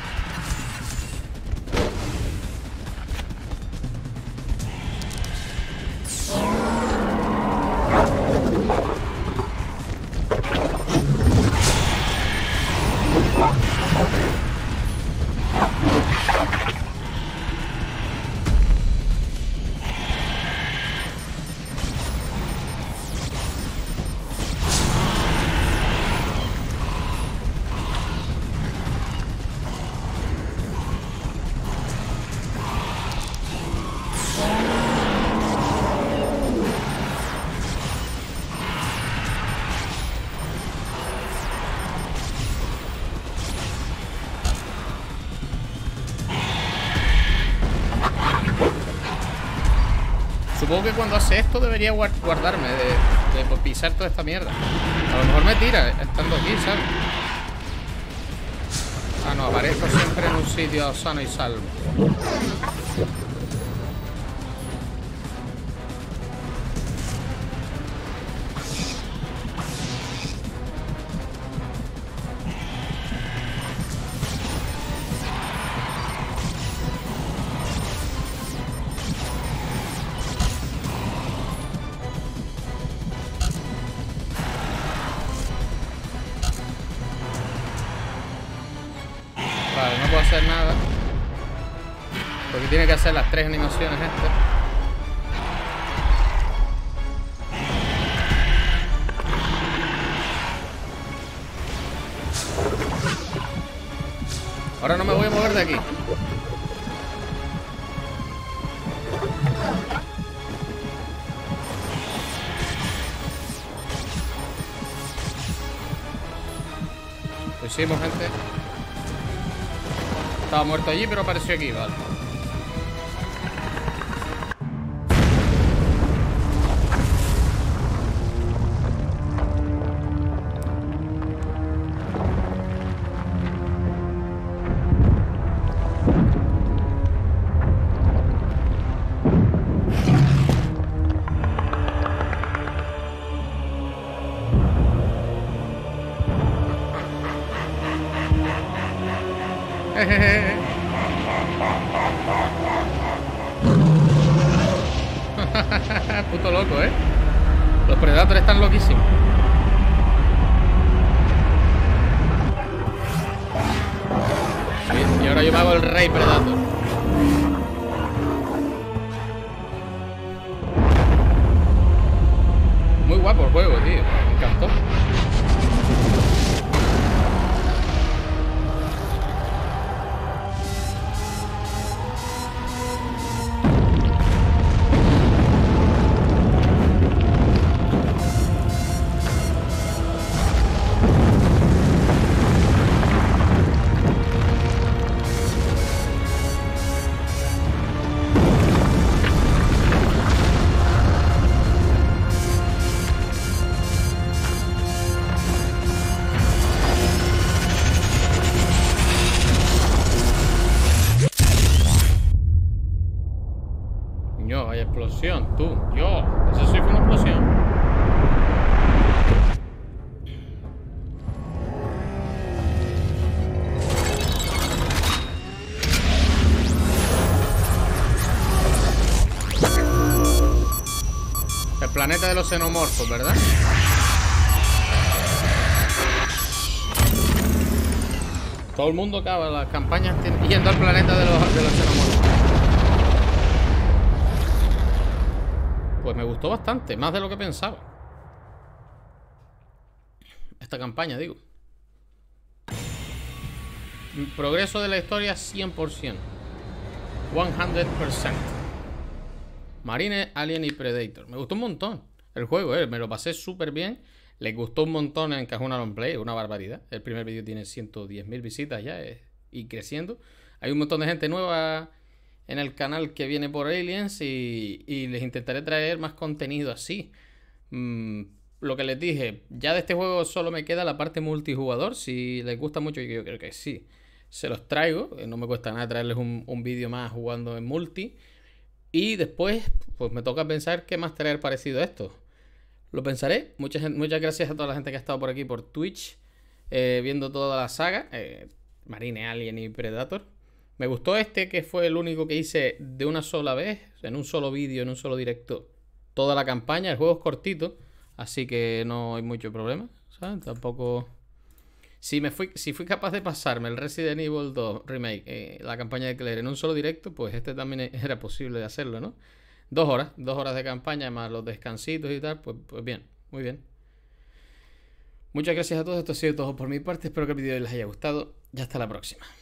Speaker 1: Supongo que cuando hace esto debería guardarme de pisar toda esta mierda. A lo mejor me tira estando aquí, ¿sabes? Ah, no, aparezco siempre en un sitio sano y salvo. Vale, no puedo hacer nada porque tiene que hacer las 3 animaciones estas. Ahora no me voy a mover de aquí. Lo hicimos, gente. Estaba muerto allí, pero apareció aquí, vale. Puto loco, ¿eh? Los Predators están loquísimos. Bien, y ahora yo me hago el rey Predator. Muy guapo el juego, tío. Me encantó. Coño, vaya explosión, tú. Yo. Eso sí fue una explosión. El planeta de los xenomorfos, ¿verdad? Todo el mundo acaba, las campañas yendo al planeta de los xenomorfos. Pues me gustó bastante, más de lo que pensaba. Esta campaña, digo. Progreso de la historia 100%. 100%. Marine, Alien y Predator. Me gustó un montón el juego, me lo pasé súper bien. Les gustó un montón en Cajuna Long Play, una barbaridad. El primer vídeo tiene 110.000 visitas ya y creciendo. Hay un montón de gente nueva en el canal que viene por Aliens y les intentaré traer más contenido así. Lo que les dije, ya de este juego solo me queda la parte multijugador. Si les gusta mucho, yo creo que sí, se los traigo. No me cuesta nada traerles un vídeo más jugando en multi. Y después, pues me toca pensar qué más traer parecido a esto. Lo pensaré. Muchas gracias a toda la gente que ha estado por aquí por Twitch viendo toda la saga Marine, Alien y Predator. Me gustó que fue el único que hice de una sola vez, en un solo vídeo, en un solo directo, toda la campaña. El juego es cortito, así que no hay mucho problema, ¿sabes? Tampoco... Si fui capaz de pasarme el Resident Evil 2 Remake, la campaña de Claire en un solo directo, pues este también era posible de hacerlo, ¿no? 2 horas de campaña más los descansitos y tal, pues bien, muy bien. Muchas gracias a todos, esto ha sido todo por mi parte, espero que el vídeo les haya gustado y hasta la próxima.